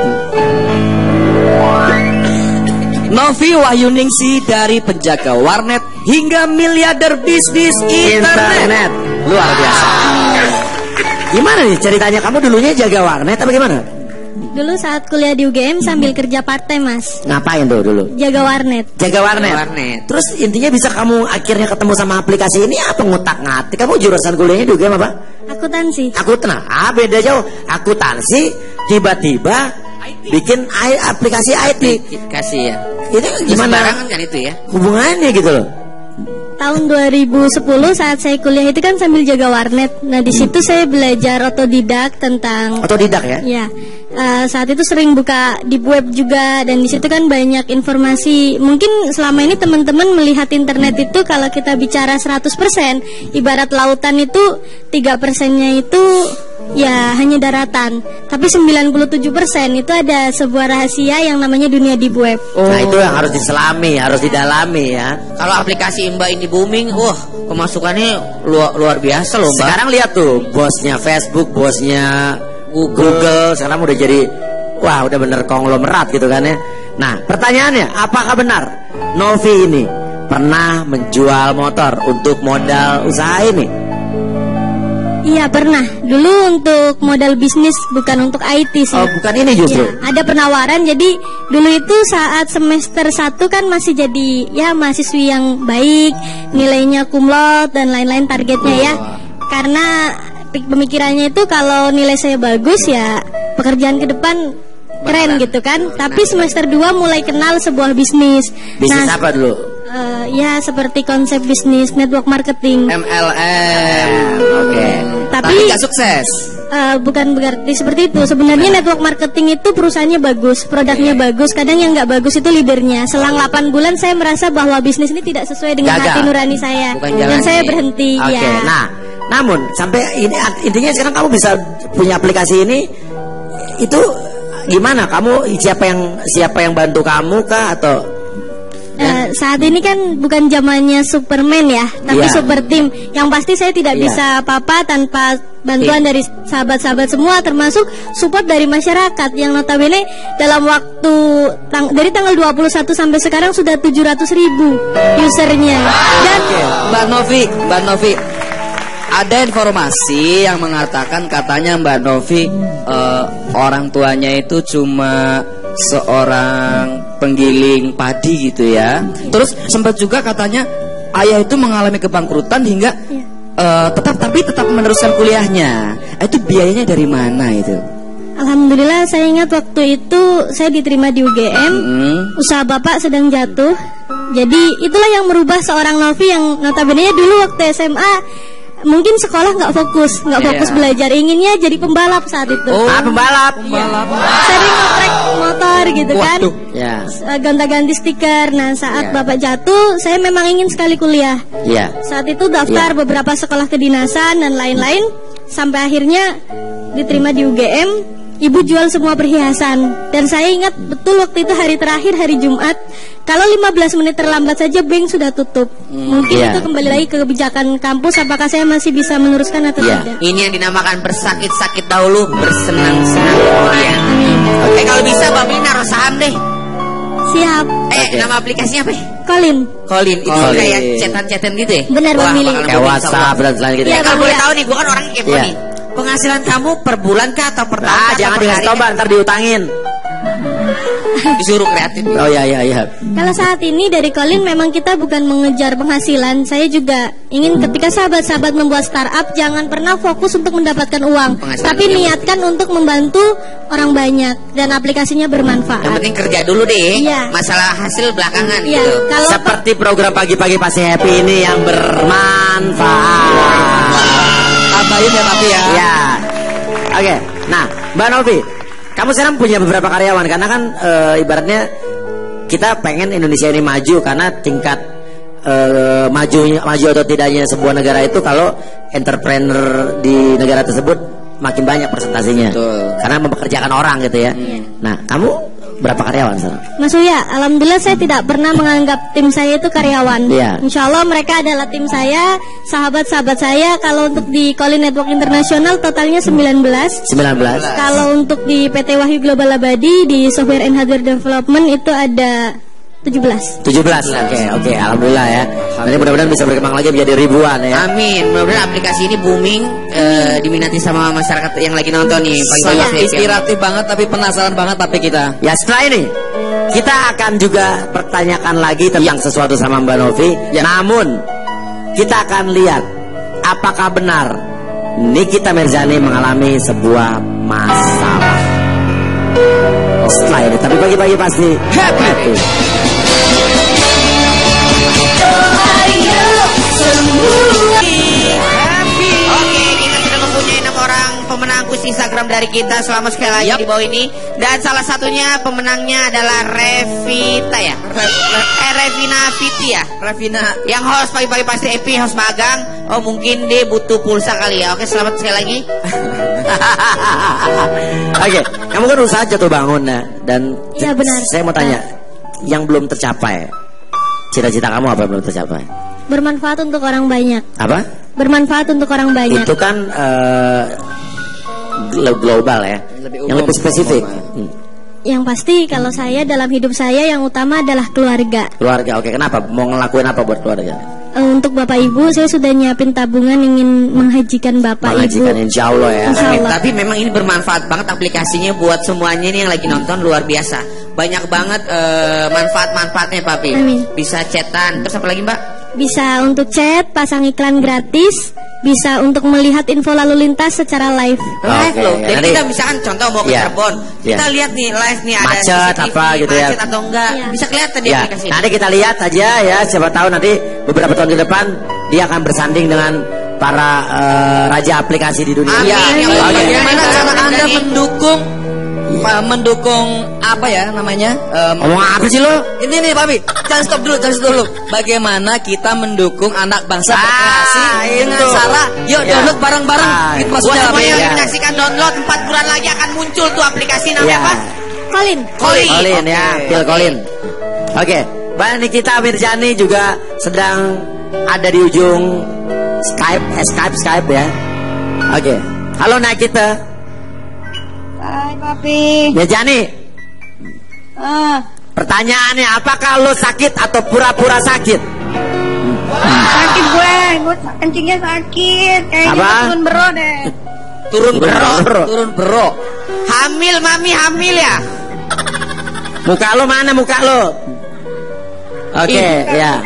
Novi Wahyuningsih dari penjaga warnet hingga miliarder bisnis internet. Luar biasa. Gimana nih ceritanya? Kamu dulunya jaga warnet apa gimana? Dulu saat kuliah di UGM sambil kerja part time, Mas. Ngapain tuh dulu? Jaga warnet. Jaga warnet. Terus intinya bisa kamu akhirnya ketemu sama aplikasi ini apa ngutak-ngatik? Kamu jurusan kuliahnya di UGM apa? Akuntansi. Beda jauh. Akuntansi tiba-tiba bikin aplikasi IT. Kasih ya. Itu gimana? Sembarangan kan itu ya? Hubungannya gitu loh. Tahun 2010 saat saya kuliah itu kan sambil jaga warnet. Nah di situ saya belajar otodidak tentang. Otodidak ya? Ya. Saat itu sering buka di web juga dan di situ kan banyak informasi. Mungkin selama ini teman-teman melihat internet itu kalau kita bicara 100%, ibarat lautan itu 3%-nya itu ya hanya daratan. Tapi 97% itu ada sebuah rahasia yang namanya dunia deep web. Nah itu yang harus diselami, harus didalami ya. Kalau aplikasi Mbak ini booming, wah pemasukannya luar biasa loh Mbak. Sekarang lihat tuh, bosnya Facebook, bosnya Google sekarang udah jadi, wah udah bener konglomerat gitu kan ya. Nah pertanyaannya, apakah benar Novi ini pernah menjual motor untuk modal usaha ini? Iya pernah. Dulu untuk modal bisnis, bukan untuk IT sih. Oh bukan ini justru ya, ada penawaran. Jadi dulu itu saat semester 1 kan masih jadi ya mahasiswi yang baik, nilainya cum laude dan lain-lain targetnya ya. Karena pemikirannya itu kalau nilai saya bagus ya pekerjaan ke depan keren gitu kan. Tapi semester 2 mulai kenal sebuah bisnis. Bisnis apa dulu? Ya seperti konsep bisnis network marketing. MLM. Tapi nggak sukses. bukan berarti seperti itu. Sebenarnya network marketing itu perusahaannya bagus, produknya bagus. Kadang yang nggak bagus itu leadernya. Selang 8 bulan saya merasa bahwa bisnis ini tidak sesuai dengan hati nurani saya, dan saya berhenti. Ya. Nah, namun sampai ini intinya sekarang kamu bisa punya aplikasi ini, itu gimana? Kamu siapa yang bantu kamu kah atau? Saat ini kan bukan zamannya Superman ya, tapi super team. Yang pasti saya tidak bisa apa-apa tanpa bantuan dari sahabat-sahabat semua, termasuk support dari masyarakat yang notabene dalam waktu dari tanggal 21 sampai sekarang sudah 700.000 usernya. Dan Mbak Novi, ada informasi yang mengatakan katanya Mbak Novi orang tuanya itu cuma seorang penggiling padi gitu ya. Terus sempat juga katanya ayah itu mengalami kebangkrutan hingga tetap meneruskan kuliahnya. Itu biayanya dari mana itu? Alhamdulillah saya ingat waktu itu saya diterima di UGM. Usaha bapak sedang jatuh. Jadi itulah yang merubah seorang Novi yang notabene dulu waktu SMA mungkin sekolah nggak fokus belajar, inginnya jadi pembalap saat itu. Pembalap. Sering ngoprek motor gitu kan. Gonta-ganti stiker. Nah saat bapak jatuh, saya memang ingin sekali kuliah. Saat itu daftar beberapa sekolah kedinasan dan lain-lain, sampai akhirnya diterima di UGM. Ibu jual semua perhiasan. Dan saya ingat betul waktu itu hari terakhir, hari Jumat. Kalau 15 menit terlambat saja bank sudah tutup. Mungkin itu kembali lagi ke kebijakan kampus. Apakah saya masih bisa meneruskan atau tidak? Ini yang dinamakan bersakit-sakit dahulu, bersenang-senang kemudian. Kalau bisa Mbak Beli naruh saham deh. Siap. Nama aplikasinya apa? Colin. Itu kayak chatan-chatan gitu ya? Benar Bang Mili. Kayak WhatsApp dan lain gitu. Kalau boleh tahu nih, gue kan orang kepo nih. Penghasilan kamu per bulan kah atau per tahun? Jangan dikasih tau, ntar diutangin. Disuruh kreatif. Oh iya. Kalau saat ini dari Colin memang kita bukan mengejar penghasilan. Saya juga ingin ketika sahabat-sahabat membuat startup, jangan pernah fokus untuk mendapatkan uang, tapi niatkan untuk membantu orang banyak dan aplikasinya bermanfaat. Yang penting kerja dulu deh. Masalah hasil belakangan gitu. Kalau seperti program pagi-pagi pasti happy ini yang bermanfaat. Tambahin ya Papi ya. Oke. Nah, Mbak Novi, kamu sekarang punya beberapa karyawan karena kan ibaratnya kita pengen Indonesia ini maju karena tingkat maju atau tidaknya sebuah negara itu kalau entrepreneur di negara tersebut makin banyak persentasinya. Karena mempekerjakan orang gitu ya. Nah, kamu berapa karyawan sekarang? Mas Uya, alhamdulillah saya tidak pernah menganggap tim saya itu karyawan. Insya Allah mereka adalah tim saya, sahabat-sahabat saya. Kalau untuk di Colin Network Internasional totalnya 19. Kalau untuk di PT Wahyu Global Abadi di Software and Hardware Development itu ada 17. Oke, alhamdulillah ya. Nanti mudah-mudahan bisa berkembang lagi menjadi ribuan ya. Amin. Mudah-mudahan aplikasi ini booming, diminati sama masyarakat yang lagi nonton nih. Sangat inspiratif banget, tapi penasaran banget tapi kita. Ya setelah ini kita akan juga pertanyakan lagi tentang sesuatu sama Mbak Novi. Namun kita akan lihat apakah benar Nikita Mirzani mengalami sebuah masalah. Setelah ini, tapi pagi-pagi pasti happy. Oke, kita sudah mempunyai 6 orang pemenang kuis Instagram dari kita selama sekali lagi di bawah ini. Dan salah satunya pemenangnya adalah Revita ya. Revina Fiti ya. Yang host pagi-pagi pasti happy, host magang. Oh mungkin dia butuh pulsa kali ya. Oke, selamat sekali lagi. Oke, kamu kan usaha jatuh bangun ya. Dan benar. Saya mau tanya, yang belum tercapai, cita-cita kamu apa yang belum tercapai? Bermanfaat untuk orang banyak. Apa? Bermanfaat untuk orang banyak. Itu kan global ya. Yang lebih spesifik. Yang pasti kalau saya dalam hidup saya yang utama adalah keluarga. Oke. Kenapa? Mau ngelakuin apa buat keluarga? Untuk Bapak Ibu saya sudah nyiapin tabungan ingin menghajikan Bapak Ibu. Insya Allah ya. Tapi memang ini bermanfaat banget aplikasinya buat semuanya nih yang lagi nonton, luar biasa. Banyak banget manfaat-manfaatnya Papi. Bisa chatan, terus apa lagi Mbak? Bisa untuk chat, pasang iklan gratis, bisa untuk melihat info lalu lintas secara live. Live loh. Jadi kita misalkan contoh mau ke Cirebon, kita lihat nih live nih ada macet apa gitu ya. Macet atau enggak, bisa kelihatan di aplikasi. Nanti kita lihat aja ya, siapa tahu nanti beberapa tahun ke depan dia akan bersanding dengan para raja aplikasi di dunia. Bagaimana cara Anda mendukung apa ya namanya? Ngomong apa sih lo? Ini nih Papi, jangan stop dulu. Bagaimana kita mendukung anak bangsa berkreasi dengan cara yuk download bareng-bareng. Gitu maksudnya Papi. Buat yang menyaksikan download 4 bulan lagi akan muncul tuh aplikasi namanya apa? Colin ya, Phil Colin. Oke, Mbak Nikita Mirjani juga sedang ada di ujung Skype ya. Oke. Halo Nikita. Hai Papi. Mirjani. Pertanyaannya, apakah lo sakit atau pura-pura sakit? Sakit gue kencingnya sakit. Kayaknya turun bero deh. Turun bero. Hamil, Mami hamil ya? Muka lo mana muka lo? Oke, ya.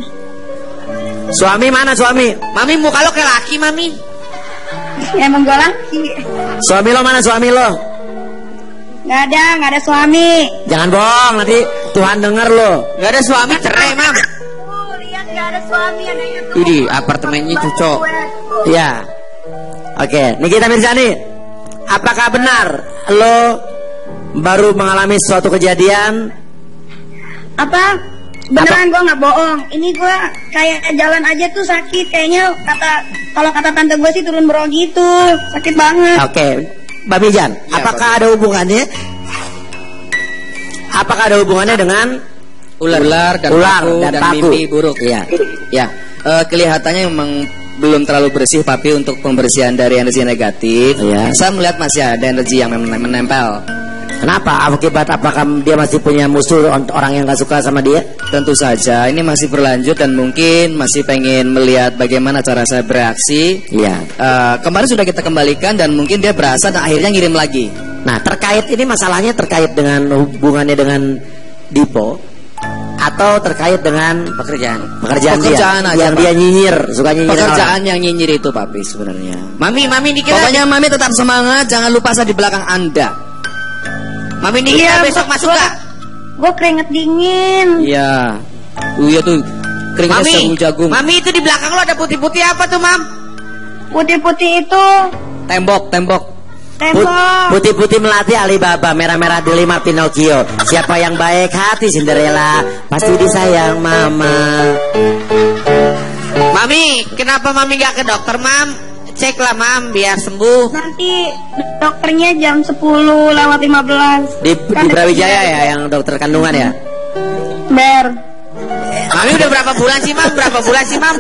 Suami mana suami? Mami muka lo kayak laki, Mami. Emang gue laki. Suami lo mana suami lo? Gak ada suami. Jangan bohong, nanti Tuhan denger lo. Gak ada suami, cerai, Mam. Lihat gak ada suami, ada itu. Ini apartemennya cocok. Iya. Oke, Nikita Mirjani, apakah benar lo baru mengalami suatu kejadian? Apa? Beneran gue nggak bohong. Ini gue kayak jalan aja tuh sakit. Kayaknya kalau kata tante gue sih turun bro gitu. Sakit banget. Oke, Mbak Mijan, ya, apakah ada hubungannya? Apakah ada hubungannya dengan ular dan mimpi buruk? Iya. Ya, kelihatannya memang belum terlalu bersih Papi untuk pembersihan dari energi negatif. Iya. Saya melihat masih ada energi yang menempel. Kenapa? Apakah dia masih punya musuh orang yang gak suka sama dia? Tentu saja ini masih berlanjut dan mungkin masih pengen melihat bagaimana cara saya bereaksi. Iya. Kemarin sudah kita kembalikan dan mungkin dia berasa dan akhirnya ngirim lagi. Nah, terkait ini masalahnya terkait dengan hubungannya dengan Dipo atau terkait dengan pekerjaan dia, yang dia nyinyir, suka nyinyir pekerjaan orang. Yang nyinyir itu Papi sebenarnya. Mami dikit. Pokoknya Mami tetap semangat, jangan lupa saya di belakang Anda. Mami nih besok masuk gak? Gue keringet dingin. Iya. Iya tuh keringetnya jagung jagung. Mami itu di belakang lo ada putih-putih apa tuh, Mam? Putih-putih itu Tembok. Putih-putih melati Alibaba, merah-merah delima Pinocchio. Siapa yang baik hati Cinderella, pasti disayang Mama. Mami, kenapa Mami gak ke dokter, Mam? Cek lah, Mam, biar sembuh. Nanti dokternya jam 10:15. Di Brawijaya ya, yang dokter kandungan ya? Ber. Mami udah berapa bulan sih, Mam? Mam?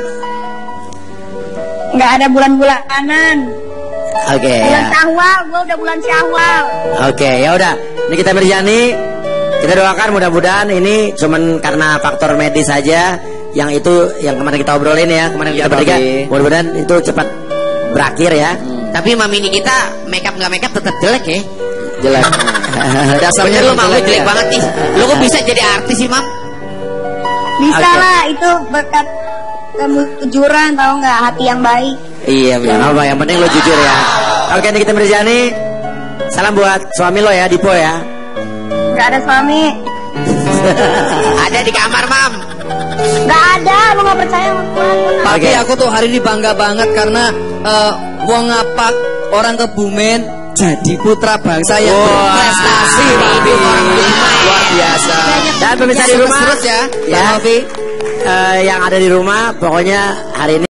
Nggak ada bulan-bulanan. Oke. Bulan Syawal, gue udah bulan Syawal. Oke, ya udah. Ini kita Mirjani, kita doakan mudah-mudahan ini cuman karena faktor medis saja. Yang itu yang kemarin kita obrolin ya, kemarin kita bertiga. Mudah-mudahan itu cepat berakhir ya. Tapi Mami ini kita makeup nggak makeup tetap jelek ya. Jelek. Dasarnya lo mau jelek banget nih. Lo kok bisa jadi artis sih, Mam? Bisa lah, itu berkat kejujuran, tahu nggak, hati yang baik. Iya benar. Yang penting lo jujur ya. Oke, Nikita Mirjani, salam buat suami lo ya, Dipo ya. Nggak ada suami. Ada di kamar, Mam. Nggak ada, lu nggak percaya sama gue. Tapi aku tuh hari ini bangga banget karena wong ngapak orang Kebumen jadi putra bangsa yang berprestasi. Luar biasa. Dan pemirsa di rumah terus ya, yang ada di rumah, pokoknya hari ini